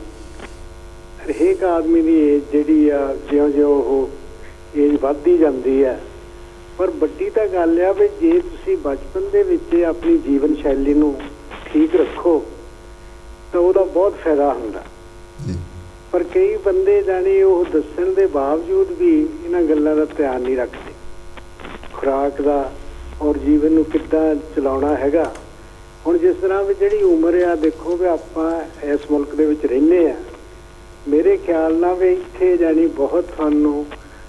ਹਰੇਕ ਆਦਮੀ ਦੀ ਏਜ ਜਿਹੜੀ ਆ ਜਿਉਂ ਜਿਉਂ ਉਹ ਏਜ ਵੱਧਦੀ ਜਾਂਦੀ ਹੈ, ਪਰ ਵੱਡੀ ਤਾਂ ਗੱਲ ਆ ਵੀ ਜੇ ਤੁਸੀਂ ਬਚਪਨ ਦੇ ਵਿੱਚ ਆਪਣੀ ਜੀਵਨ ਸ਼ੈਲੀ ਨੂੰ ਠੀਕ ਰੱਖੋ ਤਾਂ ਉਹਦਾ ਬਹੁਤ ਫਾਇਦਾ ਹੁੰਦਾ ਜੀ। ਪਰ ਕਈ ਬੰਦੇ ਜਾਣੀ ਉਹ ਦੱਸਣ ਦੇ ਬਾਵਜੂਦ ਵੀ ਇਹਨਾਂ ਗੱਲਾਂ ਦਾ ਧਿਆਨ ਨਹੀਂ ਰੱਖਦੇ, ਖੁਰਾਕ ਦਾ ਔਰ ਜੀਵਨ ਨੂੰ ਕਿੱਦਾਂ ਚਲਾਉਣਾ ਹੈਗਾ। ਹੁਣ ਜਿਸ ਤਰ੍ਹਾਂ ਵੀ ਜਿਹੜੀ ਉਮਰ ਆ, ਦੇਖੋ ਵੀ ਆਪਾਂ ਇਸ ਮੁਲਕ ਦੇ ਵਿੱਚ ਰਹਿੰਦੇ ਆ, ਮੇਰੇ ਖਿਆਲ ਨਾਲ ਵੀ ਇੱਥੇ ਜਾਣੀ ਬਹੁਤ ਤੁਹਾਨੂੰ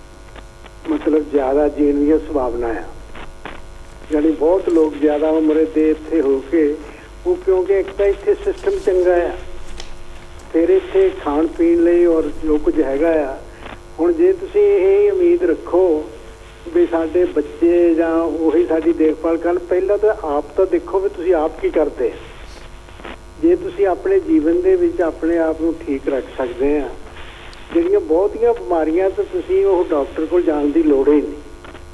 ਮਤਲਬ ਜ਼ਿਆਦਾ ਜੀਣ ਦੀਆਂ ਸੰਭਾਵਨਾ ਆ। ਜਾਣੀ ਬਹੁਤ ਲੋਕ ਜ਼ਿਆਦਾ ਉਮਰ ਦੇ ਇੱਥੇ ਹੋ ਕੇ ਉਹ, ਕਿਉਂਕਿ ਇੱਕ ਤਾਂ ਇੱਥੇ ਸਿਸਟਮ ਚੰਗਾ ਆ, ਫਿਰ ਇੱਥੇ ਖਾਣ ਪੀਣ ਲਈ ਔਰ ਜੋ ਕੁਝ ਹੈਗਾ ਆ। ਹੁਣ ਜੇ ਤੁਸੀਂ ਇਹ ਉਮੀਦ ਰੱਖੋ ਵੀ ਸਾਡੇ ਬੱਚੇ ਜਾਂ ਉਹੀ ਸਾਡੀ ਦੇਖਭਾਲ ਕਰਨ, ਪਹਿਲਾਂ ਤਾਂ ਆਪ ਤਾਂ ਦੇਖੋ ਵੀ ਤੁਸੀਂ ਆਪ ਕੀ ਕਰਦੇ। ਜੇ ਤੁਸੀਂ ਆਪਣੇ ਜੀਵਨ ਦੇ ਵਿੱਚ ਆਪਣੇ ਆਪ ਨੂੰ ਠੀਕ ਰੱਖ ਸਕਦੇ ਆ, ਜਿਹੜੀਆਂ ਬਹੁਤੀਆਂ ਬਿਮਾਰੀਆਂ ਤਾਂ ਤੁਸੀਂ ਉਹ ਡਾਕਟਰ ਕੋਲ ਜਾਣ ਦੀ ਲੋੜ ਹੀ ਨਹੀਂ।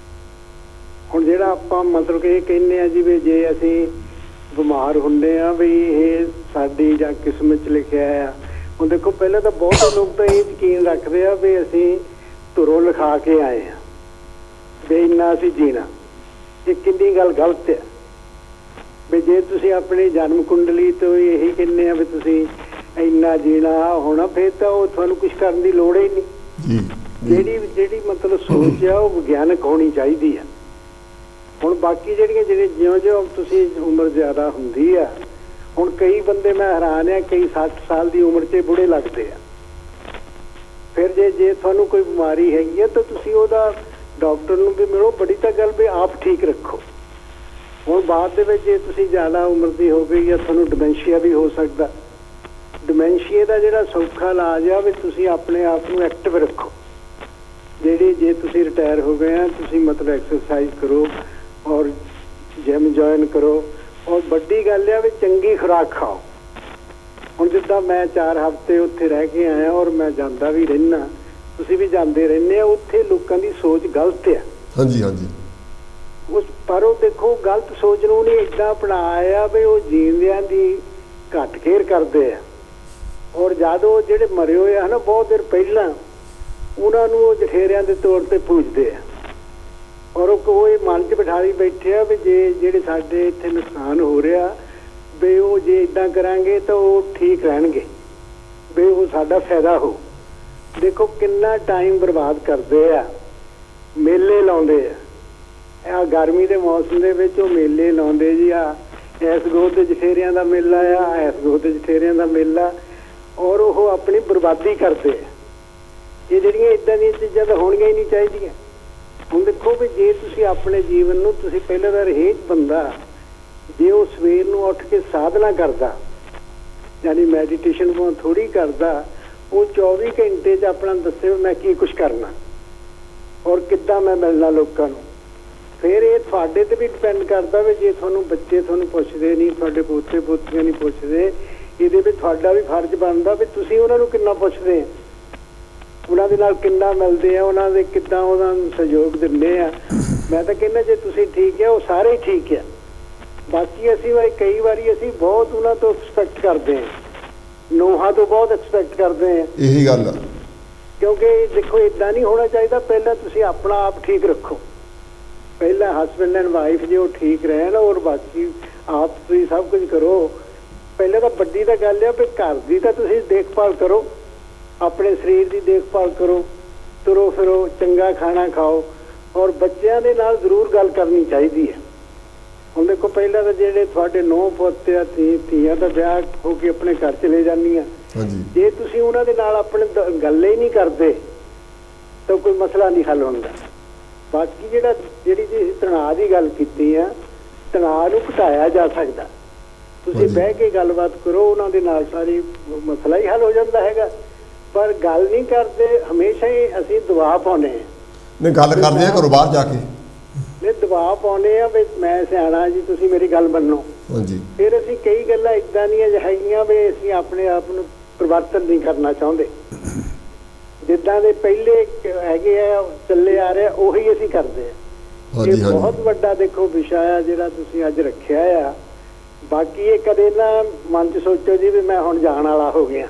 ਹੁਣ ਜਿਹੜਾ ਆਪਾਂ ਮਤਲਬ ਕਿ ਇਹ ਕਹਿੰਦੇ ਆ ਜੀ ਵੀ ਜੇ ਅਸੀਂ ਬਿਮਾਰ ਹੁੰਦੇ ਆ ਵੀ ਇਹ ਸਾਡੀ ਜਾਂ ਕਿਸਮਤ 'ਚ ਲਿਖਿਆ ਆ। ਹੁਣ ਦੇਖੋ ਪਹਿਲਾਂ ਤਾਂ ਬਹੁਤ ਲੋਕ ਤਾਂ ਇਹ ਯਕੀਨ ਰੱਖਦੇ ਆ ਵੀ ਅਸੀਂ ਧੁਰੋਂ ਲਿਖਾ ਕੇ ਆਏ ਆ ਵੀ ਇੰਨਾ ਅਸੀਂ ਜੀਣਾ। ਇਹ ਕਿੰਨੀ ਗੱਲ ਗਲਤ ਹੈ ਵੀ ਜੇ ਤੁਸੀਂ ਆਪਣੀ ਜਨਮ ਕੁੰਡਲੀ ਤੋਂ ਇਹੀ ਕਹਿੰਦੇ ਆ ਵੀ ਤੁਸੀਂ ਇੰਨਾ ਜੀਣਾ ਹੋਣਾ, ਫਿਰ ਤਾਂ ਉਹ ਤੁਹਾਨੂੰ ਕੁਝ ਕਰਨ ਦੀ ਲੋੜ ਹੀ ਨਹੀਂ। ਜਿਹੜੀ ਜਿਹੜੀ ਮਤਲਬ ਸੋਚ ਆ ਉਹ ਵਿਗਿਆਨਕ ਹੋਣੀ ਚਾਹੀਦੀ ਆ। ਹੁਣ ਬਾਕੀ ਜਿਹੜੀਆਂ ਜਿਹੜੇ ਜਿਉਂ ਜਿਉਂ ਤੁਸੀਂ ਉਮਰ ਜ਼ਿਆਦਾ ਹੁੰਦੀ ਆ, ਹੁਣ ਕਈ ਬੰਦੇ ਮੈਂ ਹੈਰਾਨ ਆ, ਕਈ ਸੱਠ ਸਾਲ ਦੀ ਉਮਰ 'ਚ ਬੁੜੇ ਲੱਗਦੇ ਆ। ਫਿਰ ਜੇ ਜੇ ਤੁਹਾਨੂੰ ਕੋਈ ਬਿਮਾਰੀ ਹੈਗੀ ਆ ਤਾਂ ਤੁਸੀਂ ਉਹਦਾ ਡਾਕਟਰ ਨੂੰ ਵੀ ਮਿਲੋ, ਬੜੀ ਤਾਂ ਗੱਲ ਵੀ ਆਪ ਠੀਕ ਰੱਖੋ। ਹੁਣ ਬਾਅਦ ਦੇ ਵਿੱਚ ਜੇ ਤੁਸੀਂ ਜ਼ਿਆਦਾ ਉਮਰ ਦੀ ਹੋ ਗਈ ਆ, ਤੁਹਾਨੂੰ ਡਿਮੈਂਸ਼ੀਆ ਵੀ ਹੋ ਸਕਦਾ। ਡਿਮੈਂਸ਼ੀਆ ਦਾ ਜਿਹੜਾ ਸੌਖਾ ਇਲਾਜ ਆ ਵੀ ਤੁਸੀਂ ਆਪਣੇ ਆਪ ਨੂੰ ਐਕਟਿਵ ਰੱਖੋ। ਜਿਹੜੀ ਜੇ ਤੁਸੀਂ ਰਿਟਾਇਰ ਹੋ ਗਏ ਆ, ਤੁਸੀਂ ਮਤਲਬ ਐਕਸਰਸਾਈਜ਼ ਕਰੋ ਔਰ ਜਿਮ ਜੁਆਇਨ ਕਰੋ, ਔਰ ਵੱਡੀ ਗੱਲ ਆ ਵੀ ਚੰਗੀ ਖੁਰਾਕ ਖਾਓ। ਹੁਣ ਜਿੱਦਾਂ ਮੈਂ ਚਾਰ ਹਫ਼ਤੇ ਉੱਥੇ ਰਹਿ ਕੇ ਆਇਆ ਔਰ ਮੈਂ ਜਾਂਦਾ ਵੀ ਰਹਿਣਾ, ਤੁਸੀਂ ਵੀ ਜਾਂਦੇ ਰਹਿੰਦੇ ਆ, ਉੱਥੇ ਲੋਕਾਂ ਦੀ ਸੋਚ ਗਲਤ ਆ। ਹਾਂਜੀ ਹਾਂਜੀ। ਉਸ ਪਰ ਉਹ ਦੇਖੋ ਗਲਤ ਸੋਚ ਨੂੰ ਨਹੀਂ ਇੱਦਾਂ ਅਪਣਾਇਆ ਵੀ ਉਹ ਜੀਂਦਿਆਂ ਦੀ ਘੱਟ ਕੇਅਰ ਕਰਦੇ ਆ, ਔਰ ਜਦ ਉਹ ਜਿਹੜੇ ਮਰੇ ਹੋਏ ਆ ਨਾ ਬਹੁਤ ਦੇਰ ਪਹਿਲਾਂ, ਉਹਨਾਂ ਨੂੰ ਉਹ ਜਠੇਰਿਆਂ ਦੇ ਤੌਰ ਤੇ ਪੂਜਦੇ ਆ, ਔਰ ਉਹ ਇਹ ਮਨ 'ਚ ਬਿਠਾਈ ਬੈਠੇ ਆ ਵੀ ਜੇ ਜਿਹੜੇ ਸਾਡੇ ਇੱਥੇ ਨੁਕਸਾਨ ਹੋ ਰਿਹਾ ਵੀ ਉਹ ਜੇ ਇੱਦਾਂ ਕਰਾਂਗੇ ਤਾਂ ਉਹ ਠੀਕ ਰਹਿਣਗੇ, ਵੀ ਉਹ ਸਾਡਾ ਫਾਇਦਾ ਹੋ। ਦੇਖੋ ਕਿੰਨਾ ਟਾਈਮ ਬਰਬਾਦ ਕਰਦੇ ਆ, ਮੇਲੇ ਲਾਉਂਦੇ ਆ। ਆ ਗਰਮੀ ਦੇ ਮੌਸਮ ਦੇ ਵਿੱਚ ਉਹ ਮੇਲੇ ਲਾਉਂਦੇ ਜੀ, ਆ ਇਸ ਗੋਤ ਦੇ ਜਠੇਰਿਆਂ ਦਾ ਮੇਲਾ ਆ, ਇਸ ਗੋਤ ਦੇ ਜਠੇਰਿਆਂ ਦਾ ਮੇਲਾ, ਔਰ ਉਹ ਆਪਣੀ ਬਰਬਾਦੀ ਕਰਦੇ ਆ। ਇਹ ਜਿਹੜੀਆਂ ਇੱਦਾਂ ਦੀਆਂ ਚੀਜ਼ਾਂ ਤਾਂ ਹੋਣੀਆਂ ਹੀ ਨਹੀਂ ਚਾਹੀਦੀਆਂ। ਹੁਣ ਦੇਖੋ ਵੀ ਜੇ ਤੁਸੀਂ ਆਪਣੇ ਜੀਵਨ ਨੂੰ ਤੁਸੀਂ ਪਹਿਲਾਂ ਤਾਂ ਹਰੇਕ ਬੰਦਾ ਜੇ ਉਹ ਸਵੇਰ ਨੂੰ ਉੱਠ ਕੇ ਸਾਧਨਾ ਕਰਦਾ, ਯਾਨੀ ਮੈਡੀਟੇਸ਼ਨ ਥੋੜ੍ਹੀ ਕਰਦਾ, ਉਹ ਚੌਵੀ ਘੰਟੇ 'ਚ ਆਪਣਾ ਦੱਸੇ ਮੈਂ ਕੀ ਕੁਛ ਕਰਨਾ ਔਰ ਕਿੱਦਾਂ ਮੈਂ ਮਿਲਣਾ ਲੋਕਾਂ ਨੂੰ। ਫਿਰ ਇਹ ਤੁਹਾਡੇ 'ਤੇ ਵੀ ਡਿਪੈਂਡ ਕਰਦਾ ਵੀ ਜੇ ਤੁਹਾਨੂੰ ਬੱਚੇ ਤੁਹਾਨੂੰ ਪੁੱਛਦੇ ਨਹੀਂ, ਤੁਹਾਡੇ ਪੋਤੇ ਪੋਤੀਆਂ ਨਹੀਂ ਪੁੱਛਦੇ, ਇਹਦੇ ਵਿੱਚ ਤੁਹਾਡਾ ਵੀ ਫਰਜ਼ ਬਣਦਾ ਵੀ ਤੁਸੀਂ ਉਹਨਾਂ ਨੂੰ ਕਿੰਨਾ ਪੁੱਛਦੇ ਆ, ਉਹਨਾਂ ਦੇ ਨਾਲ ਕਿੰਨਾ ਮਿਲਦੇ ਆ, ਉਹਨਾਂ ਦੇ ਕਿੱਦਾਂ ਉਹਨਾਂ ਨੂੰ ਸਹਿਯੋਗ ਦਿੰਦੇ ਆ। ਮੈਂ ਤਾਂ ਕਹਿੰਦਾ ਜੇ ਤੁਸੀਂ ਠੀਕ ਹੈ ਉਹ ਸਾਰੇ ਹੀ ਠੀਕ ਆ। ਬਾਕੀ ਅਸੀਂ ਵਾਰੀ ਕਈ ਵਾਰੀ ਅਸੀਂ ਬਹੁਤ ਉਹਨਾਂ ਤੋਂ ਐਕਸਪੈਕਟ ਕਰਦੇ ਹਾਂ, ਨੋਹਾਂ ਤੋਂ ਬਹੁਤ ਐਕਸਪੈਕਟ ਕਰਦੇ ਹਾਂ। ਇਹੀ ਗੱਲ ਆ, ਕਿਉਂਕਿ ਦੇਖੋ ਇੱਦਾਂ ਨਹੀਂ ਹੋਣਾ ਚਾਹੀਦਾ। ਪਹਿਲਾਂ ਤੁਸੀਂ ਆਪਣਾ ਆਪ ਠੀਕ ਰੱਖੋ, ਪਹਿਲਾਂ ਹਸਬੈਂਡ ਐਂਡ ਵਾਈਫ ਜੇ ਉਹ ਠੀਕ ਰਹਿਣ ਔਰ ਬਾਕੀ ਆਪ ਤੁਸੀਂ ਸਭ ਕੁਝ ਕਰੋ। ਪਹਿਲਾਂ ਤਾਂ ਵੱਡੀ ਤਾਂ ਗੱਲ ਆ ਵੀ ਘਰ ਦੀ ਤਾਂ ਤੁਸੀਂ ਦੇਖਭਾਲ ਕਰੋ, ਆਪਣੇ ਸਰੀਰ ਦੀ ਦੇਖਭਾਲ ਕਰੋ, ਤੁਰੋ ਫਿਰੋ, ਚੰਗਾ ਖਾਣਾ ਖਾਓ, ਔਰ ਬੱਚਿਆਂ ਦੇ ਨਾਲ ਜ਼ਰੂਰ ਗੱਲ ਕਰਨੀ ਚਾਹੀਦੀ ਹੈ। ਹੁਣ ਦੇਖੋ ਪਹਿਲਾਂ ਤਾਂ ਜਿਹੜੇ ਤੁਹਾਡੇ ਨੌ ਪੁੱਤ ਆ, ਧੀ ਧੀਆਂ ਦਾ ਵਿਆਹ ਹੋ ਕੇ ਆਪਣੇ ਘਰ ਚਲੇ ਜਾਂਦੀਆਂ, ਜੇ ਤੁਸੀਂ ਉਹਨਾਂ ਦੇ ਨਾਲ ਆਪਣੇ ਗੱਲ ਹੀ ਨਹੀਂ ਕਰਦੇ ਤਾਂ ਕੋਈ ਮਸਲਾ ਨਹੀਂ ਹੱਲ ਹੁੰਦਾ। ਬਾਕੀ ਜਿਹੜਾ ਜਿਹੜੀ ਜੀ ਤਣਾਅ ਦੀ ਗੱਲ ਕੀਤੀ ਆ, ਤਣਾਅ ਨੂੰ ਘਟਾਇਆ ਜਾ ਸਕਦਾ। ਤੁਸੀਂ ਬਹਿ ਕੇ ਗੱਲਬਾਤ ਕਰੋ ਉਹਨਾਂ ਦੇ ਨਾਲ, ਸਾਰੀ ਮਸਲਾ ਹੀ ਹੱਲ ਹੋ ਜਾਂਦਾ ਹੈਗਾ। ਪਰ ਗੱਲ ਨਹੀਂ ਕਰਦੇ। ਹਮੇਸ਼ਾ ਹੀ ਅਸੀਂ ਦਬਾਅ ਪਾਉਂਦੇ ਹਾਂ। ਨਹੀਂ ਗੱਲ ਕਰਦੇ ਆ ਘਰੋਂ ਬਾਹਰ ਜਾ ਕੇ, ਨਹੀਂ ਦਬਾਅ ਪਾਉਂਦੇ ਆ ਵੀ ਮੈਂ ਸਿਆਣਾ ਜੀ, ਤੁਸੀਂ ਮੇਰੀ ਗੱਲ ਮੰਨੋ। ਹਾਂਜੀ। ਫਿਰ ਅਸੀਂ ਕਈ ਗੱਲਾਂ ਇੱਦਾਂ ਦੀਆਂ ਹੈਗੀਆਂ ਵੀ ਅਸੀਂ ਆਪਣੇ ਆਪ ਨੂੰ ਪਰਿਵਰਤਨ ਨਹੀਂ ਕਰਨਾ ਚਾਹੁੰਦੇ। ਜਿੱਦਾਂ ਦੇ ਪਹਿਲੇ ਹੈਗੇ ਆ ਚੱਲੇ ਆ ਰਹੇ ਉਹੀ ਅਸੀਂ ਕਰਦੇ ਆ। ਇਹ ਬਹੁਤ ਵੱਡਾ ਦੇਖੋ ਵਿਸ਼ਾ ਆ ਜਿਹੜਾ ਤੁਸੀਂ ਅੱਜ ਰੱਖਿਆ ਆ। ਬਾਕੀ ਇਹ ਕਦੇ ਨਾ ਮਨ 'ਚ ਸੋਚੋ ਜੀ ਵੀ ਮੈਂ ਹੁਣ ਜਾਣ ਵਾਲਾ ਹੋ ਗਿਆ।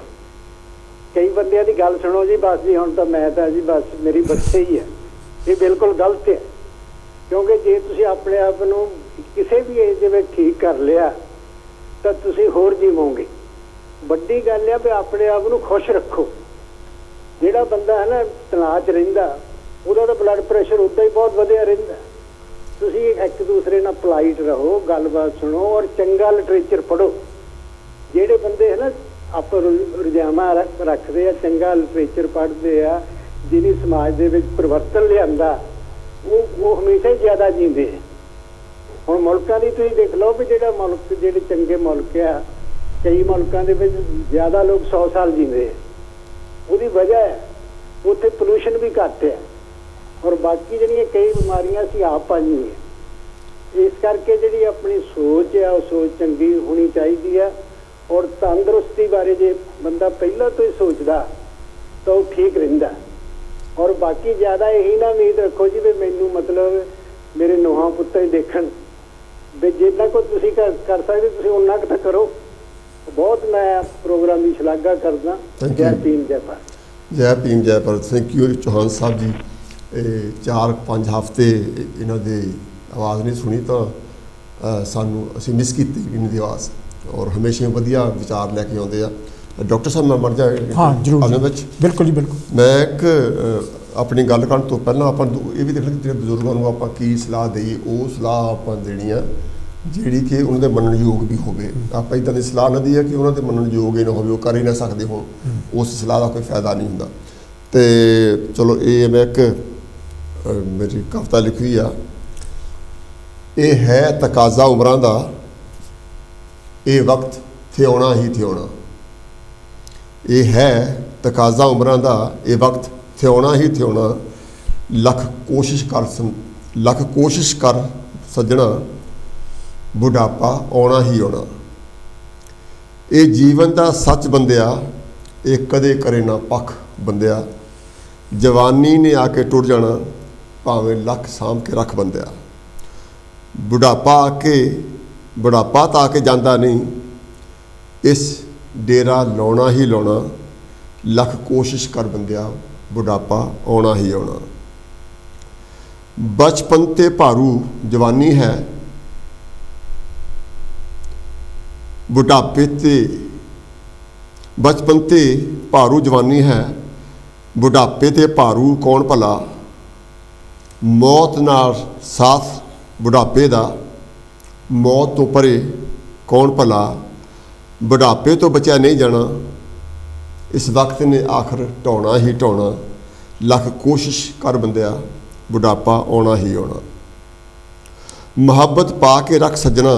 ਕਈ ਬੰਦਿਆਂ ਦੀ ਗੱਲ ਸੁਣੋ ਜੀ, ਬਸ ਜੀ ਹੁਣ ਤਾਂ ਮੈਂ ਤਾਂ ਜੀ ਬਸ ਮੇਰੀ ਬੱਚੇ ਹੀ ਹੈ। ਇਹ ਬਿਲਕੁਲ ਗਲਤ ਹੈ, ਕਿਉਂਕਿ ਜੇ ਤੁਸੀਂ ਆਪਣੇ ਆਪ ਨੂੰ ਕਿਸੇ ਵੀ ਏਜ ਦੇ ਵਿੱਚ ਠੀਕ ਕਰ ਲਿਆ ਤਾਂ ਤੁਸੀਂ ਹੋਰ ਜੀਵੋਗੇ। ਵੱਡੀ ਗੱਲ ਹੈ ਵੀ ਆਪਣੇ ਆਪ ਨੂੰ ਖੁਸ਼ ਰੱਖੋ। ਜਿਹੜਾ ਬੰਦਾ ਹੈ ਨਾ ਤਣਾਅ 'ਚ ਰਹਿੰਦਾ, ਉਹਦਾ ਤਾਂ ਬਲੱਡ ਪ੍ਰੈਸ਼ਰ ਉੱਦਾਂ ਹੀ ਬਹੁਤ ਵਧਿਆ ਰਹਿੰਦਾ। ਤੁਸੀਂ ਇੱਕ ਦੂਸਰੇ ਨਾਲ ਪੋਲਾਈਟ ਰਹੋ, ਗੱਲਬਾਤ ਸੁਣੋ ਔਰ ਚੰਗਾ ਲਿਟਰੇਚਰ ਪੜ੍ਹੋ। ਜਿਹੜੇ ਬੰਦੇ ਹੈ ਨਾ ਆਪਾਂ ਰੁਝਾਵਾਂ ਰੱਖਦੇ ਆ, ਚੰਗਾ ਲਿਟਰੇਚਰ ਪੜ੍ਹਦੇ ਆ, ਜਿਹਨੇ ਸਮਾਜ ਦੇ ਵਿੱਚ ਪਰਿਵਰਤਨ ਲਿਆਂਦਾ, ਉਹ ਉਹ ਹਮੇਸ਼ਾ ਹੀ ਜ਼ਿਆਦਾ ਜੀਂਦੇ ਆ। ਹੁਣ ਮੁਲਕਾਂ ਦੀ ਤੁਸੀਂ ਦੇਖ ਲਓ ਵੀ ਜਿਹੜਾ ਮੁਲਕ ਜਿਹੜੇ ਚੰਗੇ ਮੁਲਕ ਆ, ਕਈ ਮੁਲਕਾਂ ਦੇ ਵਿੱਚ ਜ਼ਿਆਦਾ ਲੋਕ ਸੌ ਸਾਲ ਜੀਂਦੇ ਆ। ਉਹਦੀ ਵਜ੍ਹਾ ਹੈ ਉੱਥੇ ਪੋਲੂਸ਼ਨ ਵੀ ਘੱਟ ਹੈ ਔਰ ਬਾਕੀ ਜਿਹੜੀਆਂ ਕਈ ਬਿਮਾਰੀਆਂ ਅਸੀਂ ਆਪ ਪਾਈਆਂ। ਇਸ ਕਰਕੇ ਜਿਹੜੀ ਆਪਣੀ ਸੋਚ ਹੈ ਉਹ ਸੋਚ ਚੰਗੀ ਹੋਣੀ ਚਾਹੀਦੀ ਹੈ। ਔਰ ਤੰਦਰੁਸਤੀ ਬਾਰੇ ਜੇ ਬੰਦਾ ਪਹਿਲਾਂ ਤੋਂ ਹੀ ਸੋਚਦਾ ਤਾਂ ਉਹ ਠੀਕ ਰਹਿੰਦਾ। ਔਰ ਬਾਕੀ ਜ਼ਿਆਦਾ ਇਹੀ ਨਾ ਉਮੀਦ ਰੱਖੋ ਜੀ ਵੀ ਮੈਨੂੰ ਮਤਲਬ ਮੇਰੇ ਨੋਹਾਂ ਪੁੱਤਾਂ ਹੀ ਦੇਖਣ, ਵੀ ਜਿੰਨਾ ਕੁ ਤੁਸੀਂ ਕਰ ਕਰ ਸਕਦੇ ਤੁਸੀਂ ਉਨਾ ਕੁ ਤਾਂ ਕਰੋ। ਬਹੁਤ ਮੈਂ ਪ੍ਰੋਗਰਾਮ ਦੀ ਸ਼ਲਾਘਾ ਕਰਦਾ। ਜੈ ਭੀਮ ਜੈ ਭਾਰਤ। ਜੈ ਭੀਮ ਜੈ ਭਾਰਤ। Thank you Chauhan Sahib ji. ਇਹ ਚਾਰ ਪੰਜ ਹਫ਼ਤੇ ਇਹਨਾਂ ਦੀ ਆਵਾਜ਼ ਨਹੀਂ ਸੁਣੀ ਤਾਂ ਸਾਨੂੰ ਅਸੀਂ ਮਿਸ ਕੀਤੀ ਇਹਨਾਂ ਦੀ ਆਵਾਜ਼, ਔਰ ਹਮੇਸ਼ਾ ਵਧੀਆ ਵਿਚਾਰ ਲੈ ਕੇ ਆਉਂਦੇ ਆ। ਡਾਕਟਰ ਸਾਹਿਬ ਮੈਂ ਮਰ ਜਾ ਹਾਂ ਜ਼ਰੂਰ ਵਿੱਚ ਬਿਲਕੁਲ ਜੀ ਬਿਲਕੁਲ। ਮੈਂ ਇੱਕ ਆਪਣੀ ਗੱਲ ਕਰਨ ਤੋਂ ਪਹਿਲਾਂ ਆਪਾਂ ਇਹ ਵੀ ਦੇਖਣਾ ਕਿ ਜਿਹੜੇ ਬਜ਼ੁਰਗਾਂ ਨੂੰ ਆਪਾਂ ਕੀ ਸਲਾਹ ਦੇਈਏ। ਉਹ ਸਲਾਹ ਆਪਾਂ ਦੇਣੀ ਆ ਜਿਹੜੀ ਕਿ ਉਹਨਾਂ ਦੇ ਮੰਨਣ ਯੋਗ ਵੀ ਹੋਵੇ। ਆਪਾਂ ਇੱਦਾਂ ਦੀ ਸਲਾਹ ਨਾ ਦਈਏ ਕਿ ਉਹਨਾਂ ਦੇ ਮੰਨਣ ਯੋਗ ਹੀ ਨਾ ਹੋਵੇ, ਉਹ ਕਰ ਹੀ ਨਾ ਸਕਦੇ ਹੋਣ। ਉਸ ਸਲਾਹ ਦਾ ਕੋਈ ਫਾਇਦਾ ਨਹੀਂ ਹੁੰਦਾ। ਅਤੇ ਚਲੋ ਇਹ ਮੈਂ ਇੱਕ ਮੇਰੀ ਕਵਿਤਾ ਲਿਖੀ ਆ, ਇਹ ਹੈ ਤਕਾਜ਼ਾ ਉਮਰਾਂ ਦਾ, ਇਹ ਵਕਤ ਥਿਆਉਣਾ ਹੀ ਥਿਆਉਣਾ। ਇਹ ਹੈ ਤਕਾਜ਼ਾ ਉਮਰਾਂ ਦਾ, ਇਹ ਵਕਤ ਥਿਆਉਣਾ ਹੀ ਥਿਆਉਣਾ। ਲੱਖ ਕੋਸ਼ਿਸ਼ ਕਰ ਲੱਖ ਕੋਸ਼ਿਸ਼ ਕਰ ਸੱਜਣਾ, ਬੁਢਾਪਾ ਆਉਣਾ ਹੀ ਆਉਣਾ। ਇਹ ਜੀਵਨ ਦਾ ਸੱਚ ਬੰਦਿਆ, ਇਹ ਕਦੇ ਕਰੇ ਨਾ ਪੱਖ ਬੰਦਿਆ। ਜਵਾਨੀ ਨੇ ਆ ਕੇ ਟੁੱਟ ਜਾਣਾ, ਭਾਵੇਂ ਲੱਖ ਸਾਂਭ ਕੇ ਰੱਖ ਬੰਦਿਆ। ਬੁਢਾਪਾ ਆ ਕੇ ਬੁਢਾਪਾ ਤਾਂ ਆ ਕੇ ਜਾਂਦਾ ਨਹੀਂ, ਇਸ ਡੇਰਾ ਲਾਉਣਾ ਹੀ ਲਾਉਣਾ। ਲੱਖ ਕੋਸ਼ਿਸ਼ ਕਰ ਬੰਦਿਆ, ਬੁਢਾਪਾ ਆਉਣਾ ਹੀ ਆਉਣਾ। ਬਚਪਨ ਤੇ ਭਾਰੂ ਜਵਾਨੀ ਹੈ, ਬੁਢਾਪੇ ਤੇ ਬਚਪਨ ਤੇ ਭਾਰੂ ਜਵਾਨੀ ਹੈ, ਬੁਢਾਪੇ ਤੇ ਭਾਰੂ ਕੌਣ ਭਲਾ। ਮੌਤ ਨਾਲ ਸਾਥ ਬੁਢਾਪੇ ਦਾ, ਮੌਤ ਤੋਂ ਪਰੇ ਕੌਣ ਭਲਾ। ਬੁਢਾਪੇ ਤੋਂ ਬਚਿਆ ਨਹੀਂ ਜਾਣਾ, ਇਸ ਵਕਤ ਨੇ ਆਖਰ ਢਾਉਣਾ ਹੀ ਢਾਉਣਾ। ਲੱਖ ਕੋਸ਼ਿਸ਼ ਕਰ ਬੰਦਿਆ, ਬੁਢਾਪਾ ਆਉਣਾ ਹੀ ਆਉਣਾ। ਮੁਹੱਬਤ ਪਾ ਕੇ ਰੱਖ ਸੱਜਣਾ,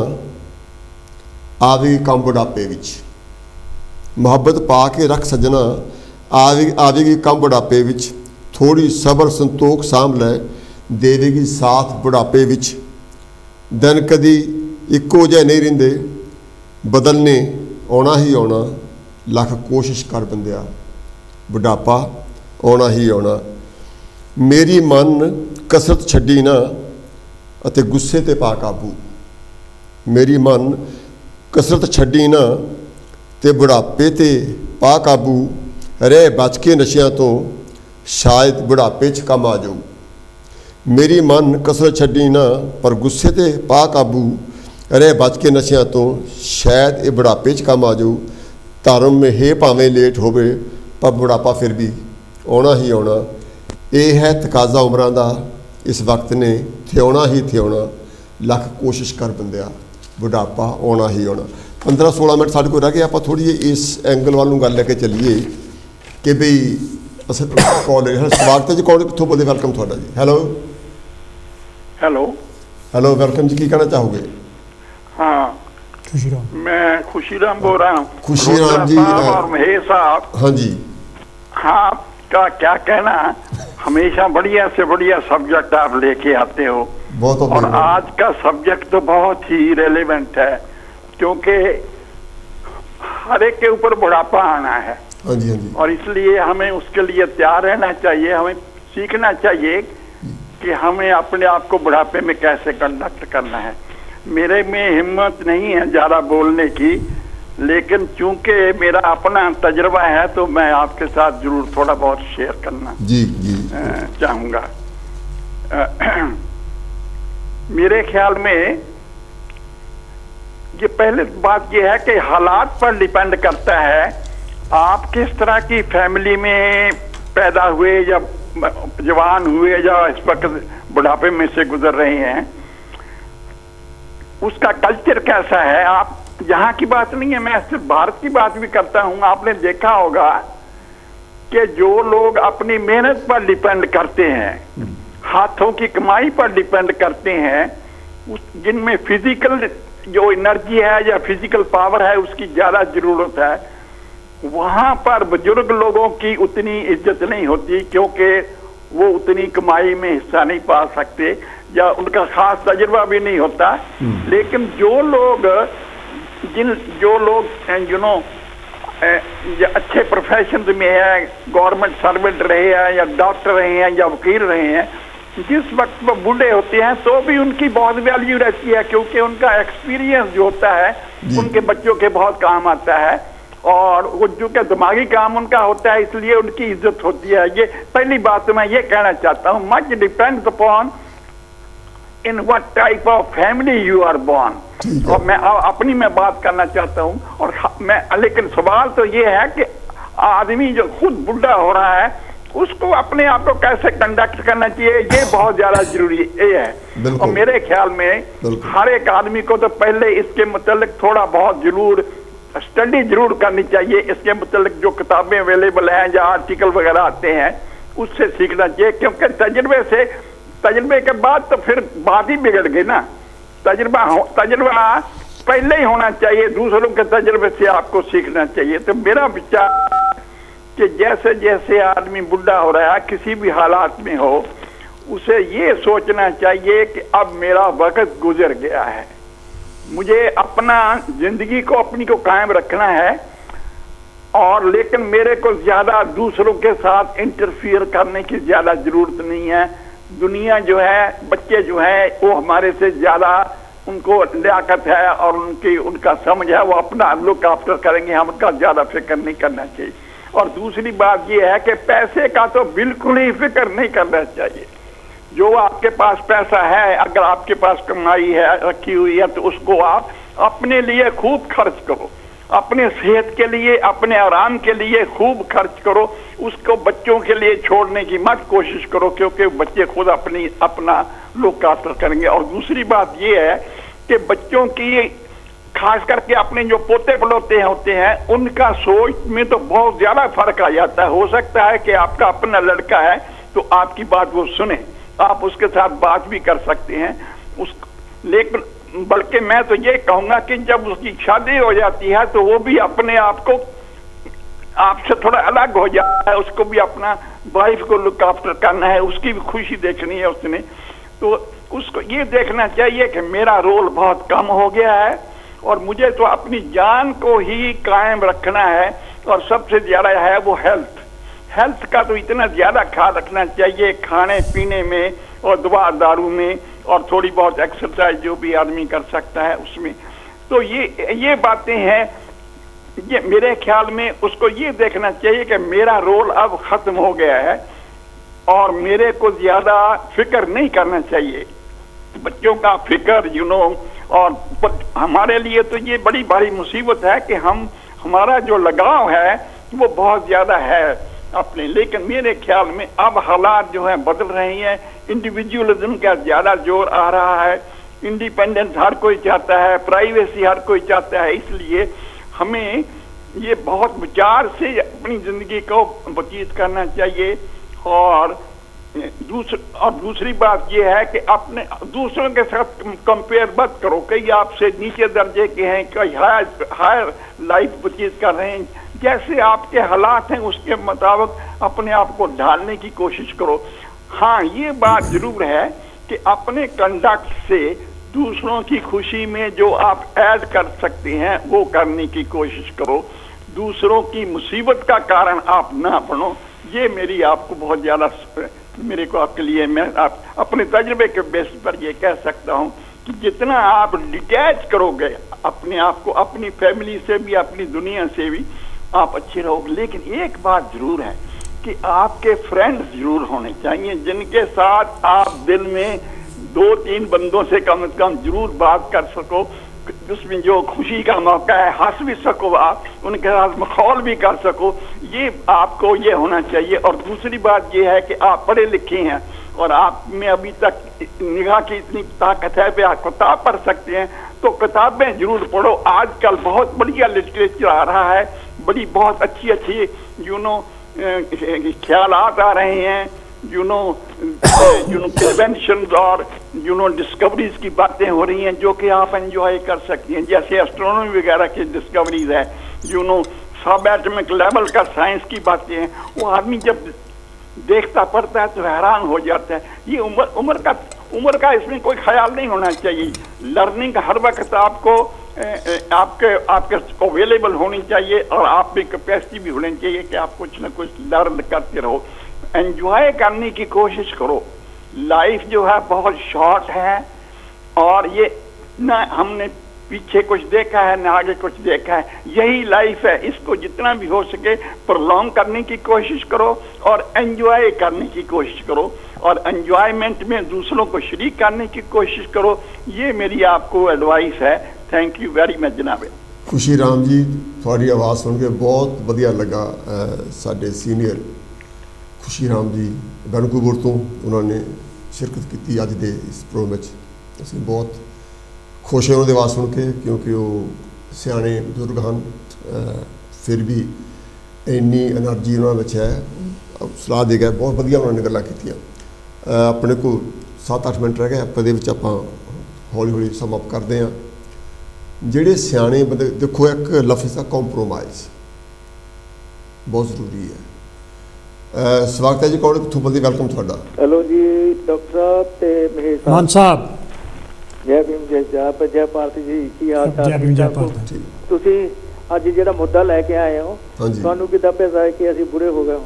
ਆਵੇਗੀ ਕੰਮ ਬੁਢਾਪੇ ਵਿੱਚ। ਮੁਹੱਬਤ ਪਾ ਕੇ ਰੱਖ ਸੱਜਣਾ, ਆਵੇ ਆਵੇਗੀ ਕੰਮ ਬੁਢਾਪੇ ਵਿੱਚ। ਥੋੜ੍ਹੀ ਸਬਰ ਸੰਤੋਖ ਸਾਂਭ ਲੈ, ਦੇਵੇਗੀ ਸਾਥ ਬੁਢਾਪੇ ਵਿੱਚ। ਦਿਨ ਕਦੀ ਇੱਕੋ ਜਿਹੇ ਨਹੀਂ ਰਹਿੰਦੇ, ਬਦਲਨੇ ਆਉਣਾ ਹੀ ਆਉਣਾ। ਲੱਖ ਕੋਸ਼ਿਸ਼ ਕਰ ਬੰਦਿਆ, ਬੁਢਾਪਾ ਆਉਣਾ ਹੀ ਆਉਣਾ। ਮੇਰੀ ਮਨ ਕਸਰਤ ਛੱਡੀ ਨਾ, ਅਤੇ ਗੁੱਸੇ 'ਤੇ ਪਾ ਕਾਬੂ। ਮੇਰੀ ਮਨ ਕਸਰਤ ਛੱਡੀ ਨਾ, ਅਤੇ ਬੁਢਾਪੇ 'ਤੇ ਪਾ ਕਾਬੂ। ਰਹਿ ਬਚ ਕੇ ਨਸ਼ਿਆਂ ਤੋਂ, ਸ਼ਾਇਦ ਬੁਢਾਪੇ 'ਚ ਕੰਮ ਆ ਜਾਊ। ਮੇਰੀ ਮਨ ਕਸਰਤ ਛੱਡੀ ਨਾ, ਪਰ ਗੁੱਸੇ 'ਤੇ ਪਾ ਕਾਬੂ। ਰਹਿ ਬਚ ਕੇ ਨਸ਼ਿਆਂ ਤੋਂ, ਸ਼ਾਇਦ ਇਹ ਬੁਢਾਪੇ 'ਚ ਕੰਮ ਆ ਜਾਊ। ਧਰਮ ਇਹ ਭਾਵੇਂ ਲੇਟ ਹੋਵੇ, ਪਰ ਬੁਢਾਪਾ ਫਿਰ ਵੀ ਆਉਣਾ ਹੀ ਆਉਣਾ। ਇਹ ਹੈ ਤਕਾਜ਼ਾ ਉਮਰਾਂ ਦਾ, ਇਸ ਵਕਤ ਨੇ ਥਿਆਉਣਾ ਹੀ ਥਿਆਉਣਾ। ਲੱਖ ਕੋਸ਼ਿਸ਼ ਕਰ ਬੰਦਿਆ, ਬੁਢਾਪਾ ਆਉਣਾ ਹੀ ਆਉਣਾ। ਪੰਦਰਾਂ ਸੋਲਾਂ ਮਿੰਟ ਸਾਡੇ ਕੋਲ ਰਹਿ ਗਏ। ਆਪਾਂ ਥੋੜ੍ਹੀ ਜਿਹੀ ਇਸ ਐਂਗਲ ਵੱਲ ਨੂੰ ਗੱਲ ਲੈ ਕੇ ਚੱਲੀਏ ਕਿ ਬਈ ਅਸਲ ਕਾਲਜ ਸਵਾਗਤ ਹੈ ਜੀ। ਕੌਣ ਕਿੱਥੋਂ ਬੋਲਦੇ? ਵੈਲਕਮ ਤੁਹਾਡਾ ਜੀ। ਹੈਲੋ ਹੈਲੋ ਹੈਲੋ ਵੈਲਕਮ ਜੀ। ਕੀ ਕਹਿਣਾ ਚਾਹੋਗੇ? ਹਾਂ ਖੁਸ਼ੀ ਰਾਮ, ਮੈਂ ਖੁਸ਼ੀ ਰਾਮ ਬੋਲ ਰਹਾ ਹੂੰ। ਖੁਸ਼ੀ ਰਾਮ ਜੀ और महेश साहब। हाँ जी हाँ, का क्या कहना, हमेशा बढ़िया से बढ़िया सब्जेक्ट आप लेके आते हो, बहुत और आज का सब्जेक्ट तो बहुत ही रेलेवेंट है, क्योंकि हर एक के ऊपर बुढ़ापा आना है। हाँ जी, हाँ जी। और इसलिए हमें उसके लिए तैयार रहना चाहिए, हमें सीखना चाहिए कि हमें अपने आप को बुढ़ापे में कैसे कंडक्ट करना है। मेरे में हिम्मत नहीं है ज़्यादा बोलने की, लेकिन चूंकि मेरा अपना तजुर्बा है तो मैं आपके साथ जरूर थोड़ा बहुत शेयर करना जी जी चाहूँगा। मेरे ख्याल में ये पहले बात ये है कि हालात पर डिपेंड करता है, आप किस तरह की फैमिली में पैदा हुए या जवान हुए या इस वक्त बुढ़ापे में से गुजर रहे हैं, उसका कल्चर कैसा है। आप यहाँ की बात नहीं है, मैं सिर्फ भारत की बात भी करता हूँ। आपने देखा होगा कि जो लोग अपनी मेहनत पर डिपेंड करते हैं, हाथों की कमाई पर डिपेंड करते हैं, उस जिनमें फिजिकल जो एनर्जी है या फिजिकल पावर है उसकी ज्यादा जरूरत है, वहां पर बुजुर्ग लोगों की उतनी इज्जत नहीं होती, क्योंकि वो उतनी कमाई में हिस्सा नहीं पा सकते या उनका खास तजुर्बा भी नहीं होता। लेकिन जो लोग जिन जो लोग यू नो अच्छे प्रोफेशन में है, गवर्नमेंट सर्वेंट रहे हैं या डॉक्टर रहे हैं या वकील रहे हैं, जिस वक्त वो बूढ़े होते हैं तो भी उनकी बहुत वैल्यू रहती है, क्योंकि उनका एक्सपीरियंस जो होता है उनके बच्चों के बहुत काम आता है, और वो जो कि दिमागी काम उनका होता है, इसलिए उनकी इज्जत होती है। ये पहली बात तो मैं ये कहना चाहता हूँ, much depends upon in what type of family you are born. और मैं अपनी मैं बात करना चाहता हूँ, और मैं लेकिन सवाल तो ये है कि आदमी जो खुद बुढ़ा हो रहा है उसको अपने आप को कैसे कंडक्ट करना चाहिए, ये बहुत ज्यादा जरूरी ये है। और मेरे ख्याल में हर एक आदमी को तो पहले इसके मतलब थोड़ा बहुत जरूर स्टडी जरूर करनी चाहिए, इसके मतलब जो किताबें अवेलेबल हैं या आर्टिकल वगैरह आते हैं उससे सीखना चाहिए, क्योंकि तजुर्बे से तजुर्बे के बाद तो फिर बात ही बिगड़ गई ना। तजुर्बा तजुर्बा पहले ही होना चाहिए, दूसरों के तजुर्बे से आपको सीखना चाहिए। तो मेरा विचार कि जैसे जैसे आदमी बुढ़ा हो रहा है, किसी भी हालात में हो, उसे ये सोचना चाहिए कि अब मेरा वक्त गुजर गया है, मुझे अपना जिंदगी को अपनी को कायम रखना है, और लेकिन मेरे को ज्यादा दूसरों के साथ इंटरफियर करने की ज्यादा जरूरत नहीं है। दुनिया जो है, बच्चे जो है वो हमारे से ज्यादा उनको लियाकत है और उनकी उनका समझ है, वो अपना लुक आफ्टर करेंगे, हम उनका ज्यादा फिक्र नहीं करना चाहिए। और दूसरी बात ये है कि पैसे का तो बिल्कुल ही फिक्र नहीं करना चाहिए। जो आपके पास पैसा है, अगर आपके पास कमाई है रखी हुई है, तो उसको आप अपने लिए खूब खर्च करो, अपने सेहत के लिए, अपने आराम के लिए खूब खर्च करो, उसको बच्चों के लिए छोड़ने की मत कोशिश करो, क्योंकि बच्चे खुद अपनी अपना लुक आफ्टर करेंगे। और दूसरी बात ये है कि बच्चों की खास करके अपने जो पोते पड़ोते होते हैं उनका सोच में तो बहुत ज्यादा फर्क आ जाता है। हो सकता है कि आपका अपना लड़का है तो आपकी बात वो सुने, आप उसके साथ बात भी कर सकते हैं उस, लेकिन बल्कि मैं तो ये कहूंगा कि जब उसकी शादी हो जाती है तो वो भी अपने आप को आपसे थोड़ा अलग हो जाता है, उसको भी अपना वाइफ को लुक आफ्टर करना है, उसकी भी खुशी देखनी है उसने, तो उसको ये देखना चाहिए कि मेरा रोल बहुत कम हो गया है और मुझे तो अपनी जान को ही कायम रखना है, और सबसे ज्यादा है वो हेल्थ। हेल्थ का तो इतना ज्यादा ख्याल रखना चाहिए, खाने पीने में और दवा दारू में, और थोड़ी बहुत एक्सरसाइज जो भी आदमी कर सकता है उसमें। तो ये ये बातें हैं, ये मेरे ख्याल में उसको ये देखना चाहिए कि मेरा रोल अब खत्म हो गया है और मेरे को ज्यादा फिक्र नहीं करना चाहिए, बच्चों का फिक्र यू नो। और हमारे लिए तो ये बड़ी भारी मुसीबत है कि हम हमारा जो लगाव है वो बहुत ज्यादा है अपने, लेकिन मेरे ख्याल में अब हालात जो है बदल रही हैं, इंडिविजुअलिज्म का ज्यादा जोर आ रहा है, इंडिपेंडेंस हर कोई चाहता है, प्राइवेसी हर कोई चाहता है, इसलिए हमें ये बहुत विचार से अपनी जिंदगी को व्यतीत करना चाहिए। और दूसर, और दूसरी बात यह है कि अपने दूसरों के साथ कंपेयर मत करो, कई आपसे नीचे दर्जे के हैं, कई हायर हायर लाइफ व्यतीत कर रहे हैं, जैसे आपके हालात हैं उसके मुताबिक अपने आप को ढालने की कोशिश करो। हाँ, ये बात जरूर है कि अपने कंडक्ट से दूसरों की खुशी में जो आप ऐड कर सकते हैं वो करने की कोशिश करो। दूसरों की मुसीबत का कारण आप ना बनो। ये मेरी आपको बहुत ज़्यादा, मेरे को आपके लिए मैं आप अपने तजुर्बे के बेस पर ये कह सकता हूँ कि जितना आप डिटैच करोगे अपने आप को, अपनी फैमिली से भी, अपनी दुनिया से भी, आप अच्छे रहोगे। लेकिन एक बात जरूर है कि आपके फ्रेंड्स जरूर होने चाहिए जिनके साथ आप दिन में दो तीन बंदों से कम से कम जरूर बात कर सको, उसमें जो खुशी का मौका है हंस भी सको, आप उनके साथ मखौल भी कर सको। ये आपको ये होना चाहिए। और दूसरी बात ये है कि आप पढ़े लिखे हैं और आप में अभी तक निगाह की इतनी ताकत है कि आप किताब पढ़ सकते हैं, तो किताबें जरूर पढ़ो। आजकल बहुत बढ़िया लिटरेचर आ रहा है, बड़ी बहुत अच्छी अच्छी यू नो ख्यालात आ रहे हैं, you know you know inventions और यू नो डिस्कवरीज की बातें हो रही हैं जो कि आप एंजॉय कर सकती हैं। जैसे एस्ट्रोनॉमी वगैरह की डिस्कवरीज है, यू नो सब एटॉमिक लेवल का साइंस की बातें हैं। वो आदमी जब देखता पढ़ता है तो हैरान हो जाता है। ये उम्र उम्र का उम्र का इसमें कोई ख्याल नहीं होना चाहिए। लर्निंग हर वक्त आपको आपके आपके अवेलेबल होनी चाहिए और आप में कैपेसिटी भी होनी चाहिए कि आप कुछ ना कुछ लर्न करते रहो। एंजॉय करने की कोशिश करो। लाइफ जो है बहुत शॉर्ट है और ये ना हमने पीछे कुछ देखा है ना आगे कुछ देखा है, यही लाइफ है। इसको जितना भी हो सके प्रोलॉन्ग करने की कोशिश करो और एंजॉय करने की कोशिश करो और एंजॉयमेंट में दूसरों को शरीक करने की कोशिश करो। ये मेरी आपको एडवाइस है। थैंक यू वेरी मच जनाब। खुशी राम जी, थोड़ी आवाज़ सुन के बहुत वधिया लगा। साडे सीनियर खुशी राम जी वैनकूवर तो उन्होंने शिरकत की अज दे इस प्रोग्राम में। असीं बहुत खुश हैं उन्होंने आवाज़ सुन के, क्योंकि वो सियाने बजुर्ग हैं, फिर भी इन्नी एनर्जी उन्होंने है। सलाह दे गए, बहुत वधिया उन्होंने गल्लां कीतियां। अपने को सत्त अठ मिनट रह गए, आप आपां हौली हौली सम अप करते हैं। ਜਿਹੜੇ ਸਿਆਣੇ ਬੰਦੇ देखो, एक लफ्ज़ है कॉम्प्रोमाइज़, बहुत ज़रूरी है। स्वागत है जी, कौन कितों बंदी, वेलकम थोड़ा। हेलो जी डॉक्टर साहब ते महेश मान साहब, जय भीम जय जाप जय भारती जी, की हाल चाल? जय भीम जय भारती। ਤੁਸੀਂ ਅੱਜ ਜਿਹੜਾ ਮੁੱਦਾ ਲੈ ਕੇ ਆਏ ਹੋ, ਤੁਹਾਨੂੰ ਕਿੱਦਾਂ ਪਤਾ ਹੈ ਕਿ ਅਸੀਂ ਬੁਰੇ ਹੋ ਗਏ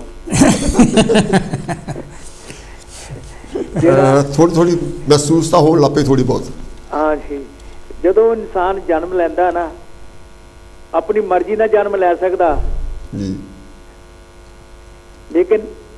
ਹਾਂ? थोड़ी थोड़ी महसूस तो होने लग पे थोड़ी बहुत। हाँ जी, ਜਦੋਂ ਇਨਸਾਨ ਜਨਮ ਲੈਂਦਾ ਨਾ, ਆਪਣੀ ਮਰਜ਼ੀ ਨਾਲ ਜਨਮ ਲੈ ਸਕਦਾ ਜੀ, ਲੇਕਿਨ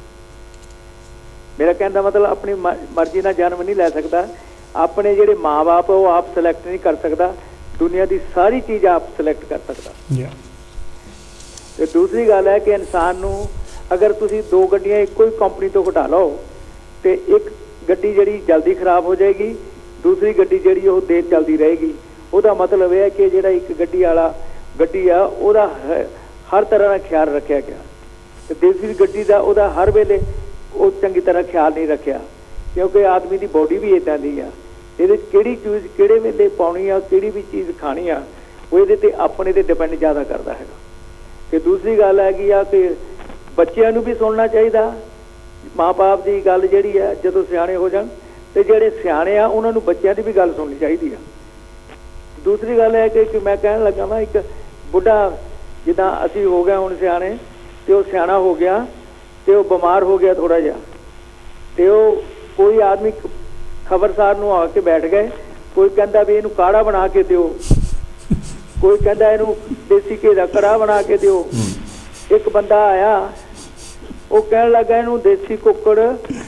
ਮੇਰਾ ਕਹਿਣ ਦਾ ਮਤਲਬ ਆਪਣੀ ਮਰਜ਼ੀ ਨਾਲ ਜਨਮ ਨਹੀਂ ਲੈ ਸਕਦਾ। ਆਪਣੇ ਜਿਹੜੇ ਮਾਂ-ਬਾਪ ਉਹ ਆਪ ਸਿਲੈਕਟ ਨਹੀਂ ਕਰ ਸਕਦਾ, ਦੁਨੀਆ ਦੀ ਸਾਰੀ ਚੀਜ਼ ਆਪ ਸਿਲੈਕਟ ਕਰ ਸਕਦਾ। ਤੇ ਦੂਸਰੀ ਗੱਲ ਹੈ ਕਿ ਇਨਸਾਨ ਨੂੰ ਅਗਰ ਤੁਸੀਂ ਦੋ ਗੱਡੀਆਂ ਇੱਕੋ ਹੀ ਕੰਪਨੀ ਤੋਂ ਕਢਾ ਲਓ ਤੇ ਇੱਕ ਗੱਡੀ ਜਿਹੜੀ ਜਲਦੀ ਖਰਾਬ ਹੋ ਜਾਏਗੀ, दूसरी गड्डी जी देर चलती रहेगी। ਉਹਦਾ मतलब यह है कि ਜਿਹੜਾ एक गड्डी वाला गड्डी आ ਉਹਦਾ हर तरह का ख्याल रखा गया ਤੇ दूसरी गड्डी का ਉਹਦਾ हर वेले ਉਹ ਚੰਗੀ तरह ख्याल नहीं रखा, क्योंकि आदमी की बॉडी भी इदां दी आ। ਇਹਦੇ ਕਿਹੜੀ चीज़ ਕਿਹੜੇ वेले पाउणी आ, किहड़ी भी चीज़ खानी आ, ਉਹ ਇਹਦੇ ਤੇ ਆਪਣੇ ਤੇ डिपेंड ज़्यादा करता है। ਤੇ दूसरी गल हैगी आ कि बच्चों ਨੂੰ भी सुनना चाहिए माँ बाप की गल जिहड़ी आ, जदों सियाणे हो जाण ਤੇ ਜਿਹੜੇ ਸਿਆਣੇ ਆ ਉਹਨਾਂ ਨੂੰ ਬੱਚਿਆਂ ਦੀ ਵੀ ਗੱਲ ਸੁਣਨੀ ਚਾਹੀਦੀ ਆ। ਦੂਸਰੀ ਗੱਲ ਹੈ ਕਿ ਮੈਂ ਕਹਿਣ ਲੱਗਾ ਵਾ, ਇੱਕ ਬੁੱਢਾ ਜਿੱਦਾਂ ਅਸੀਂ ਹੋ ਗਏ ਹੁਣ ਸਿਆਣੇ, ਤੇ ਉਹ ਸਿਆਣਾ ਹੋ ਗਿਆ ਤੇ ਉਹ ਬਿਮਾਰ ਹੋ ਗਿਆ ਥੋੜਾ ਜਿਹਾ, ਤੇ ਉਹ ਕੋਈ ਆਦਮੀ ਖਬਰਸਾਰ ਨੂੰ ਆ ਕੇ ਬੈਠ ਗਏ, ਕੋਈ ਕਹਿੰਦਾ ਵੀ ਇਹਨੂੰ ਕਾੜਾ ਬਣਾ ਕੇ ਦਿਓ, ਕੋਈ ਕਹਿੰਦਾ ਇਹਨੂੰ ਦੇਸੀ ਘੀ ਦਾ ਕੜਾ ਬਣਾ ਕੇ ਦਿਓ। ਇੱਕ ਬੰਦਾ ਆਇਆ, ਉਹ ਕਹਿਣ ਲੱਗਾ ਇਹਨੂੰ ਦੇਸੀ ਕੁੱਕੜ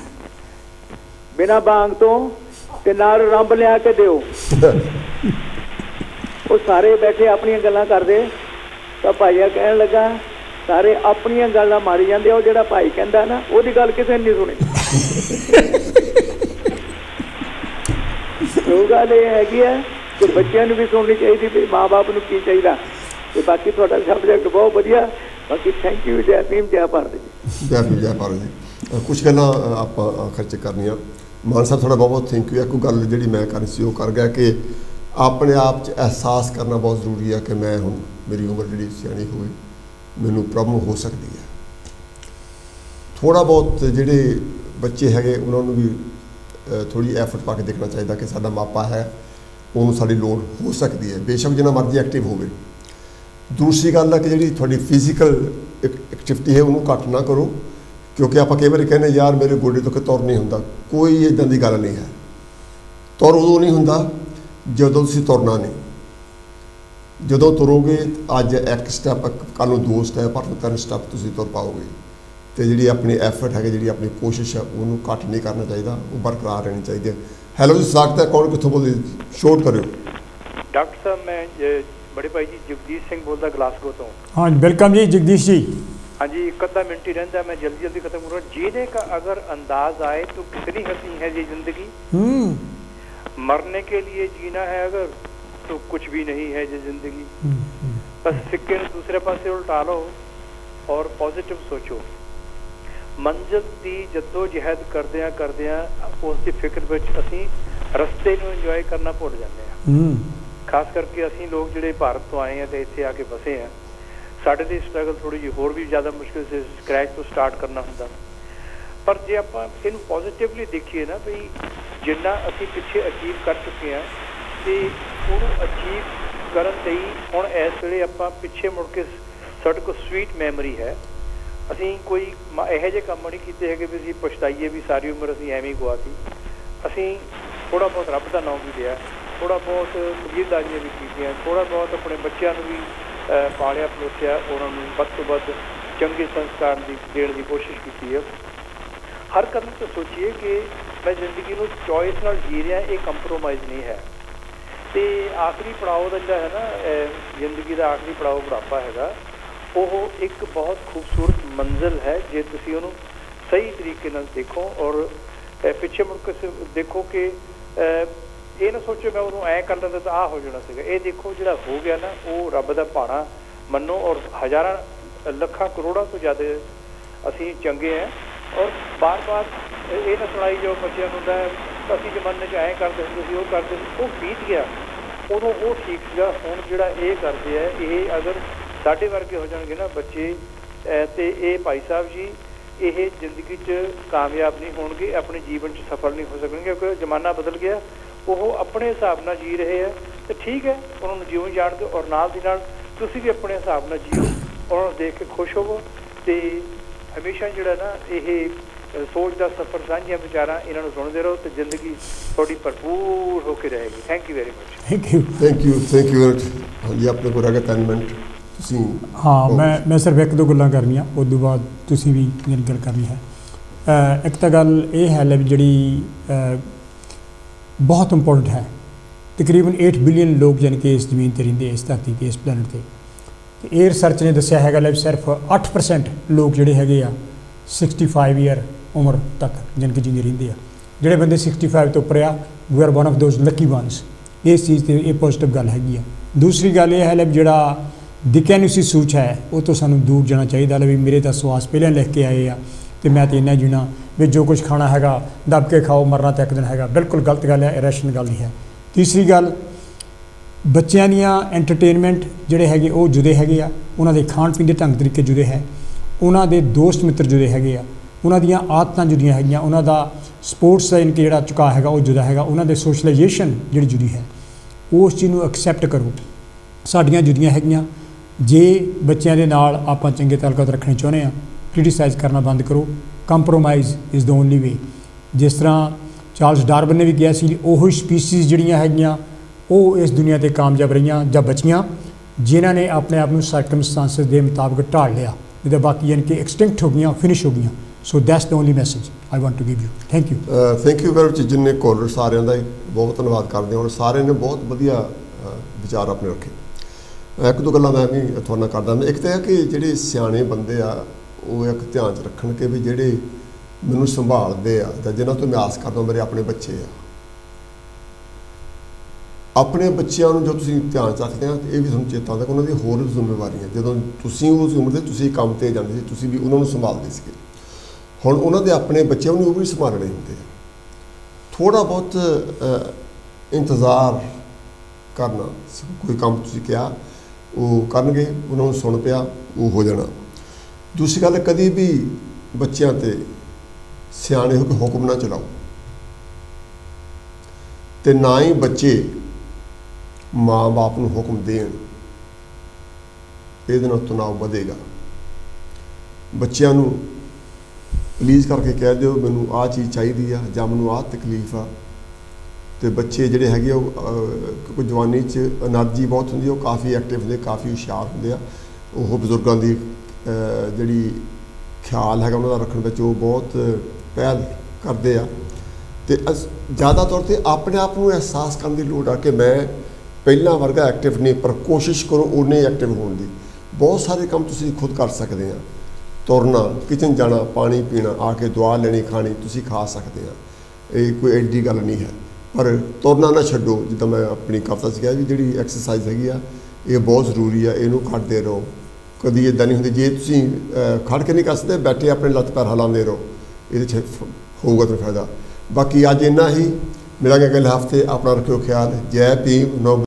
बिना बांग तो ते नाल रंब लिया के दिओ। वो सारे बैठे अपनी गल्लां करदे, तो भाईया कहन लगा सारे अपनी गल्लां मारी जांदे, वो जिहड़ा भाई कहंदा ना ओहदी गल किसे नहीं सुनी। वो गल ये हैगी है कि बच्चों भी सुननी चाहिए भी माँ बाप नूं की चाहिए। ते बाकी तुहाडा सबजैक्ट बहुत वधिया, बाकी थैंक यू। जय भीम जय भारत जी। जय भीम जय भारत जी। कुछ गल्लां आपां आखिर च करनियां। मान साहब थोड़ा बहुत बहुत थैंक यू। एक गल जी मैं करनी सी कर गया कि अपने आप च एहसास करना बहुत जरूरी है कि मैं हुण मेरी उम्र जी सियाणी हो गई ਮੈਨੂੰ ਪ੍ਰੋਬਲਮ ਹੋ ਸਕਦੀ ਹੈ। ਥੋੜ੍ਹਾ ਬਹੁਤ ਜਿਹੜੇ ਬੱਚੇ ਹੈਗੇ ਉਹਨਾਂ ਨੂੰ ਵੀ ਥੋੜ੍ਹੀ ਐਫਰਟ ਪਾ ਕੇ ਦੇਖਣਾ ਚਾਹੀਦਾ ਕਿ ਸਾਡਾ ਮਾਪਾ ਹੈ, ਉਹਨੂੰ ਸਾਡੀ ਲੋੜ ਹੋ ਸਕਦੀ ਹੈ, ਬੇਸ਼ੱਕ ਜਿੰਨਾ ਮਰਜ਼ੀ ਐਕਟਿਵ ਹੋਵੇ। ਦੂਸਰੀ ਗੱਲ ਹੈ ਕਿ ਜਿਹੜੀ ਤੁਹਾਡੀ ਫਿਜ਼ੀਕਲ ਐਕਟੀਵਿਟੀ ਹੈ ਉਹਨੂੰ ਘੱਟ ਨਾ ਕਰੋ, ਕਿਉਂਕਿ ਆਪਾਂ ਕਈ ਵਾਰੀ ਕਹਿੰਦੇ ਯਾਰ ਮੇਰੇ ਗੋਡੇ ਤੋਂ ਕਿ ਤੁਰ ਨਹੀਂ ਹੁੰਦਾ। ਕੋਈ ਇੱਦਾਂ ਦੀ ਗੱਲ ਨਹੀਂ ਹੈ। ਤੁਰ ਉਦੋਂ ਨਹੀਂ ਹੁੰਦਾ ਜਦੋਂ ਤੁਸੀਂ ਤੁਰਨਾ ਨਹੀਂ। ਜਦੋਂ ਤੁਰੋਗੇ ਅੱਜ ਇੱਕ ਸਟੈਪ, ਕੱਲ੍ਹ ਨੂੰ ਦੋ ਸਟੈਪ, ਪਰ ਤਿੰਨ ਸਟੈਪ ਤੁਸੀਂ ਤੁਰ ਪਾਓਗੇ। ਅਤੇ ਜਿਹੜੀ ਆਪਣੀ ਐਫਰਟ ਹੈਗੀ, ਜਿਹੜੀ ਆਪਣੀ ਕੋਸ਼ਿਸ਼ ਹੈ ਉਹਨੂੰ ਘੱਟ ਨਹੀਂ ਕਰਨਾ ਚਾਹੀਦਾ, ਉਹ ਬਰਕਰਾਰ ਰਹਿਣੀ ਚਾਹੀਦੀ ਹੈ। ਹੈਲੋ ਜੀ, ਸਵਾਗਤ ਹੈ। ਕੌਣ ਕਿੱਥੋਂ ਬੋਲਦੇ? ਸ਼ੋਰ ਕਰਿਓ। ਡਾਕਟਰ ਸਾਹਿਬ ਮੈਂ ਬੜੇ ਭਾਈ ਜੀ ਜਗਦੀਸ਼ ਸਿੰਘ ਬੋਲਦਾ ਗਲਾਸਗੋ ਤੋਂ। हाँ वेलकम जी जगदीश जी। हाँ जी, एक अद्धा मिनट ही रहता है, मैं जल्दी जल्दी खत्म करूँ। जीने का अगर अंदाज आए तो कितनी हसीन है ये जिंदगी। मरने के लिए जीना है अगर तो कुछ भी नहीं है ये जिंदगी। बस सिक्के दूसरे पास से उल्टा लो और पॉजिटिव सोचो। मंजिल की जद्दोजहद करदियां करदियां उसकी फिक्र विच असीं रस्ते नूं इंजॉय करना भुल जाते हैं। खास करके असीं लोग जिहड़े भारत तो आए हैं तो इत्थे आके बसे हैं, साडे दी स्ट्रगल थोड़ी जी होर भी ज़्यादा मुश्किल से स्क्रैच तो स्टार्ट करना हुंदा। पर जे आपां इहनूं पॉजिटिवली देखीए ना भी जिन्ना असीं पिछे अचीव कर चुके हैं तो उहनूं अचीव करन लई हुण इस वेले आपां पिछे मुड़ के साडे कोल स्वीट मैमरी है। असीं कोई इहो ਜਿਹੇ ਕੰਮ नहीं कीते हैगे भी असीं पछताईए भी सारी उम्र असीं एवें गुआती। असीं थोड़ा बहुत रब दा नाम भी लिया, थोड़ा बहुत कबीरदारियां भी कीतियां, थोड़ा बहुत अपने बच्चों भी पालिया पलोसिया, उन्होंने वध तो वध चंगे संस्कार दी देने की कोशिश की है। हर कदम तो सोचिए कि मैं जिंदगी में चॉइस नाल जी रहा, ये कंप्रोमाइज़ नहीं है। तो आखिरी पड़ाव का जो है ना जिंदगी का आखिरी पड़ाव बुढ़ापा है, वो एक बहुत खूबसूरत मंजिल है जे तुसीं उहनूं सही तरीके नाल देखो और पिछे मुड़ के देखो कि ये ना सोचो मैं उन्होंने ऐ कर लेता तो आ हो जाना सीगा। ये देखो जो हो गया ना वो रब दा भाणा मनो और हज़ारा लखा करोड़ों तो ज़्यादा असी चंगे हैं। और बार बार ये ना सुनाई जो बच्चों होंदा है असी जमाने च ऐ करते होंदे सी, वो करते वो बीत गया, उदों वो ठीक सीगा। हुण जिहड़ा ये करते हैं ये अगर साडे वर्गे हो जाणगे ना बच्चे ते ये भाई साहब जी ये जिंदगी च कामयाब नहीं होणगे, अपने जीवन च सफल नहीं हो सकेंगे, क्योंकि जमाना बदल गया। वो अपने हिसाब नाल जी रहे हैं तो ठीक है, उन्होंने जीवन जाण दो और नाल दी नाल तुसीं भी अपने हिसाब नाल जियो, उन्होंने देख के खुश होवो। तो हमेशा जिहड़ा ना ये सोच का सफर साझियां विचारां इन्हां नूं सुणदे रहो तो जिंदगी थोड़ी भरपूर होकर रहेगी। Thank you very much. Thank you thank you thank you हाँ जी, अपने को रह गए तीन मिनट ਤੁਸੀਂ। ਹਾਂ ਮੈਂ ਮੈਂ ਸਿਰਫ ਇੱਕ ਦੋ ਗੱਲਾਂ ਕਰਨੀਆਂ, ਉਸ ਤੋਂ ਬਾਅਦ ਤੁਸੀਂ ਵੀ ਜਿਹੜੀ ਗੱਲ ਕਰਨੀ ਹੈ। ਇੱਕ ਤਾਂ ਗੱਲ ਇਹ ਹੈ ਲੈ ਵੀ ਜਿਹੜੀ ਬਹੁਤ ਇੰਪੋਰਟੈਂਟ ਹੈ, ਤਕਰੀਬਨ ਅੱਠ ਬਿਲੀਅਨ ਲੋਕ ਯਾਨੀ ਕਿ ਇਸ ਜ਼ਮੀਨ 'ਤੇ ਰਹਿੰਦੇ, ਇਸ ਧਰਤੀ 'ਤੇ, ਇਸ ਪਲੈਨਟ 'ਤੇ। ਅਤੇ ਇਹ ਰਿਸਰਚ ਨੇ ਦੱਸਿਆ ਹੈਗਾ ਲੈ ਵੀ ਸਿਰਫ ਅੱਠ ਪਰਸੈਂਟ ਲੋਕ ਜਿਹੜੇ ਹੈਗੇ ਆ ਸਿਕਸਟੀ ਫਾਈਵ ਈਅਰ ਉਮਰ ਤੱਕ ਯਾਨੀ ਕਿ ਜਿੰਦੇ ਰਹਿੰਦੇ ਆ। ਜਿਹੜੇ ਬੰਦੇ ਸਿਕਸਟੀ ਫਾਈਵ ਤੋਂ ਉੱਪਰ ਆ we are one of those lucky ones. ਇਸ ਚੀਜ਼ 'ਤੇ ਇਹ ਪੋਜ਼ੀਟਿਵ ਗੱਲ ਹੈਗੀ ਆ। ਦੂਸਰੀ ਗੱਲ ਇਹ ਹੈ ਲੈ ਜਿਹੜਾ ਦਿਖਿਆ ਨਹੀਂ ਸੀ ਸੂਚ ਹੈ ਉਹ ਤੋਂ ਸਾਨੂੰ ਦੂਰ ਜਾਣਾ ਚਾਹੀਦਾ। ਵੀ ਮੇਰੇ ਤਾਂ ਸਵਾਸ ਪਹਿਲਾਂ ਲਿਖ ਕੇ ਆਏ ਆ ਅਤੇ ਮੈਂ ਤਾਂ ਇੰਨਾ ਜੀਣਾ ਵੀ ਜੋ ਕੁਛ ਖਾਣਾ ਹੈਗਾ ਦੱਬ ਕੇ ਖਾਓ, ਮਰਨਾ ਤਾਂ ਇੱਕ ਦਿਨ ਹੈਗਾ। ਬਿਲਕੁਲ ਗਲਤ ਗੱਲ ਹੈ, ਰੈਸ਼ਨਲ ਗੱਲ ਨਹੀਂ ਹੈ। ਤੀਸਰੀ ਗੱਲ, ਬੱਚਿਆਂ ਦੀਆਂ ਐਂਟਰਟੇਨਮੈਂਟ ਜਿਹੜੇ ਹੈਗੇ ਉਹ ਜੁਦੇ ਹੈਗੇ ਆ, ਉਹਨਾਂ ਦੇ ਖਾਣ ਪੀਣ ਦੇ ਢੰਗ ਤਰੀਕੇ ਜੁਦੇ ਹੈ, ਉਹਨਾਂ ਦੇ ਦੋਸਤ ਮਿੱਤਰ ਜੁਦੇ ਹੈਗੇ ਆ, ਉਹਨਾਂ ਦੀਆਂ ਆਦਤਾਂ ਜੁਦੀਆਂ ਹੈਗੀਆਂ, ਉਹਨਾਂ ਦਾ ਸਪੋਰਟਸ ਦਾ ਇਨਕੇ ਜਿਹੜਾ ਝੁਕਾਅ ਹੈਗਾ ਉਹ ਜੁਦਾ ਹੈਗਾ, ਉਹਨਾਂ ਦੇ ਸੋਸ਼ਲਾਈਜੇਸ਼ਨ ਜਿਹੜੀ ਜੁਦੀ ਹੈ। ਉਸ ਚੀਜ਼ ਨੂੰ ਐਕਸੈਪਟ ਕਰੋ। ਸਾਡੀਆਂ ਜੁਦੀਆਂ ਹੈਗੀਆਂ। ਜੇ ਬੱਚਿਆਂ ਦੇ ਨਾਲ ਆਪਾਂ ਚੰਗੇ ਤਾਲੁਕਾਤ ਰੱਖਣੇ ਚਾਹੁੰਦੇ ਹਾਂ, ਕ੍ਰਿਟੀਸਾਈਜ਼ ਕਰਨਾ ਬੰਦ ਕਰੋ। Compromise is the only way. ਜਿਸ ਤਰ੍ਹਾਂ ਚਾਰਲਸ ਡਾਰਵਨ ਨੇ ਵੀ ਕਿਹਾ ਸੀ, ਉਹੀ ਸਪੀਸੀਜ਼ ਜਿਹੜੀਆਂ ਹੈਗੀਆਂ ਉਹ ਇਸ ਦੁਨੀਆ 'ਤੇ ਕਾਮਯਾਬ ਰਹੀਆਂ ਜਾਂ ਬਚੀਆਂ ਜਿਨ੍ਹਾਂ ਨੇ ਆਪਣੇ ਆਪ ਨੂੰ ਸਰਕਮਸਟੈਂਸਿਸ ਦੇ ਮੁਤਾਬਕ ਢਾਲ ਲਿਆ, ਜਿਹਦੇ ਬਾਕੀ ਯਾਨੀ ਕਿ ਐਕਸਟਿੰਕਟ ਹੋ ਗਈਆਂ, ਫਿਨਿਸ਼ ਹੋ ਗਈਆਂ। So that's the only message I want to give you. Thank you thank you very much. ਜਿੰਨੇ ਕੋਲਰ ਸਾਰਿਆਂ ਦਾ ਬਹੁਤ ਧੰਨਵਾਦ ਕਰਦੇ ਹਾਂ। ਔਰ ਸਾਰਿਆਂ ਨੇ ਬਹੁਤ ਵਧੀਆ ਵਿਚਾਰ ਆਪਣੇ ਰੱਖੇ। ਇੱਕ ਦੋ ਗੱਲਾਂ ਮੈਂ ਵੀ ਤੁਹਾਡੇ ਨਾਲ ਕਰਦਾ। ਇੱਕ ਤਾਂ ਇਹ ਕਿ ਜਿਹੜੇ ਸਿਆਣੇ ਬੰਦੇ ਆ ਉਹ ਇੱਕ ਧਿਆਨ 'ਚ ਰੱਖਣ ਕਿ ਵੀ ਜਿਹੜੇ ਮੈਨੂੰ ਸੰਭਾਲਦੇ ਆ ਜਾਂ ਜਿਹਨਾਂ ਤੋਂ ਮੈਂ ਆਸ ਕਰਦਾ ਮੇਰੇ ਆਪਣੇ ਬੱਚੇ ਆ, ਆਪਣੇ ਬੱਚਿਆਂ ਨੂੰ ਜੋ ਤੁਸੀਂ ਧਿਆਨ 'ਚ ਰੱਖਦੇ ਆ ਇਹ ਵੀ ਤੁਹਾਨੂੰ ਚੇਤਾ ਆਉਂਦਾ ਕਿ ਉਹਨਾਂ ਦੀ ਹੋਰ ਜ਼ਿੰਮੇਵਾਰੀਆਂ, ਜਦੋਂ ਤੁਸੀਂ ਉਸ ਉਮਰ ਦੇ ਤੁਸੀਂ ਕੰਮ 'ਤੇ ਜਾਂਦੇ ਸੀ ਤੁਸੀਂ ਵੀ ਉਹਨਾਂ ਨੂੰ ਸੰਭਾਲਦੇ ਸੀਗੇ। ਹੁਣ ਉਹਨਾਂ ਦੇ ਆਪਣੇ ਬੱਚਿਆਂ ਨੂੰ ਉਹ ਵੀ ਸੰਭਾਲਣੇ ਹੁੰਦੇ ਆ। ਥੋੜ੍ਹਾ ਬਹੁਤ ਇੰਤਜ਼ਾਰ ਕਰਨਾ, ਕੋਈ ਕੰਮ ਤੁਸੀਂ ਕਿਹਾ ਉਹ ਕਰਨਗੇ, ਉਹਨਾਂ ਨੂੰ ਸੁਣ ਪਿਆ ਉਹ ਹੋ ਜਾਣਾ। ਦੂਸਰੀ ਗੱਲ, ਕਦੀ ਵੀ ਬੱਚਿਆਂ 'ਤੇ ਸਿਆਣੇ ਹੋ ਕੇ ਹੁਕਮ ਨਾ ਚਲਾਓ, ਤੇ ਨਾ ਹੀ ਬੱਚੇ ਮਾਂ ਬਾਪ ਨੂੰ ਹੁਕਮ ਦੇਣ, ਇਹਦੇ ਨਾਲ ਤਣਾਅ ਵਧੇਗਾ। ਬੱਚਿਆਂ ਨੂੰ ਪਲੀਜ਼ ਕਰਕੇ ਕਹਿ ਦਿਓ ਮੈਨੂੰ ਆਹ ਚੀਜ਼ ਚਾਹੀਦੀ ਆ ਜਾਂ ਮੈਨੂੰ ਆਹ ਤਕਲੀਫ ਆ। ਤੇ ਬੱਚੇ ਜਿਹੜੇ ਹੈਗੇ ਉਹ ਕੋਈ ਜਵਾਨੀ 'ਚ એનર્ਜੀ ਬਹੁਤ ਹੁੰਦੀ, ਉਹ ਕਾਫੀ ਐਕਟਿਵ ਹੁੰਦੇ, ਕਾਫੀ ਹੁਸ਼ਿਆਰ ਹੁੰਦੇ ਆ। ਉਹ ਬਜ਼ੁਰਗਾਂ ਦੀ ਜਿਹੜੀ ਖਿਆਲ ਹੈਗਾ ਉਹਨਾਂ ਦਾ ਰੱਖਣ ਵਿੱਚ ਉਹ ਬਹੁਤ ਪਹਿਲ ਕਰਦੇ ਆ। ਤੇ ਜ਼ਿਆਦਾ ਤੌਰ 'ਤੇ ਆਪਣੇ ਆਪ ਨੂੰ ਅਹਿਸਾਸ ਕਰਨ ਦੀ ਲੋੜ ਆ ਕਿ ਮੈਂ ਪਹਿਲਾਂ ਵਰਗਾ ਐਕਟਿਵ ਨਹੀਂ, ਪਰ ਕੋਸ਼ਿਸ਼ ਕਰੋ ਉਨੇ ਐਕਟਿਵ ਹੋਣ ਦੀ। ਬਹੁਤ ਸਾਰੇ ਕੰਮ ਤੁਸੀਂ ਖੁਦ ਕਰ ਸਕਦੇ ਆ। ਤੁਰਨਾ, ਕਿਚਨ ਜਾਣਾ, ਪਾਣੀ ਪੀਣਾ, ਆ ਕੇ ਦਵਾ ਲੈਣੀ, ਖਾਣੀ, ਤੁਸੀਂ ਖਾ ਸਕਦੇ ਆ। ਇਹ ਕੋਈ ਐਡੀ ਗੱਲ ਨਹੀਂ ਹੈ, ਪਰ ਤੁਰਨਾ ਨਾ ਛੱਡੋ। ਜਿੱਦਾਂ ਮੈਂ ਆਪਣੀ ਕਵਿਤਾ 'ਚ ਕਿਹਾ ਵੀ ਜਿਹੜੀ ਐਕਸਰਸਾਈਜ਼ ਹੈਗੀ ਆ ਇਹ ਬਹੁਤ ਜ਼ਰੂਰੀ ਆ, ਇਹਨੂੰ ਕਰਦੇ ਰਹੋ। ਕਦੀ ਇੱਦਾਂ ਨਹੀਂ ਹੁੰਦੀ, ਜੇ ਤੁਸੀਂ ਖੜ੍ਹ ਕੇ ਨਹੀਂ ਕਰ ਸਕਦੇ, ਬੈਠੇ ਆਪਣੇ ਲੱਤ ਪੈਰ ਹਿਲਾਉਂਦੇ ਰਹੋ, ਇਹਦੇ 'ਚ ਹੋਊਗਾ ਤੁਹਾਨੂੰ ਫਾਇਦਾ। ਬਾਕੀ ਅੱਜ ਇੰਨਾ ਹੀ, ਮਿਲਾਂਗੇ ਅਗਲੇ ਹਫ਼ਤੇ। ਆਪਣਾ ਰੱਖਿਓ ਖਿਆਲ। ਜੈ ਭੀਮ। ਨੋ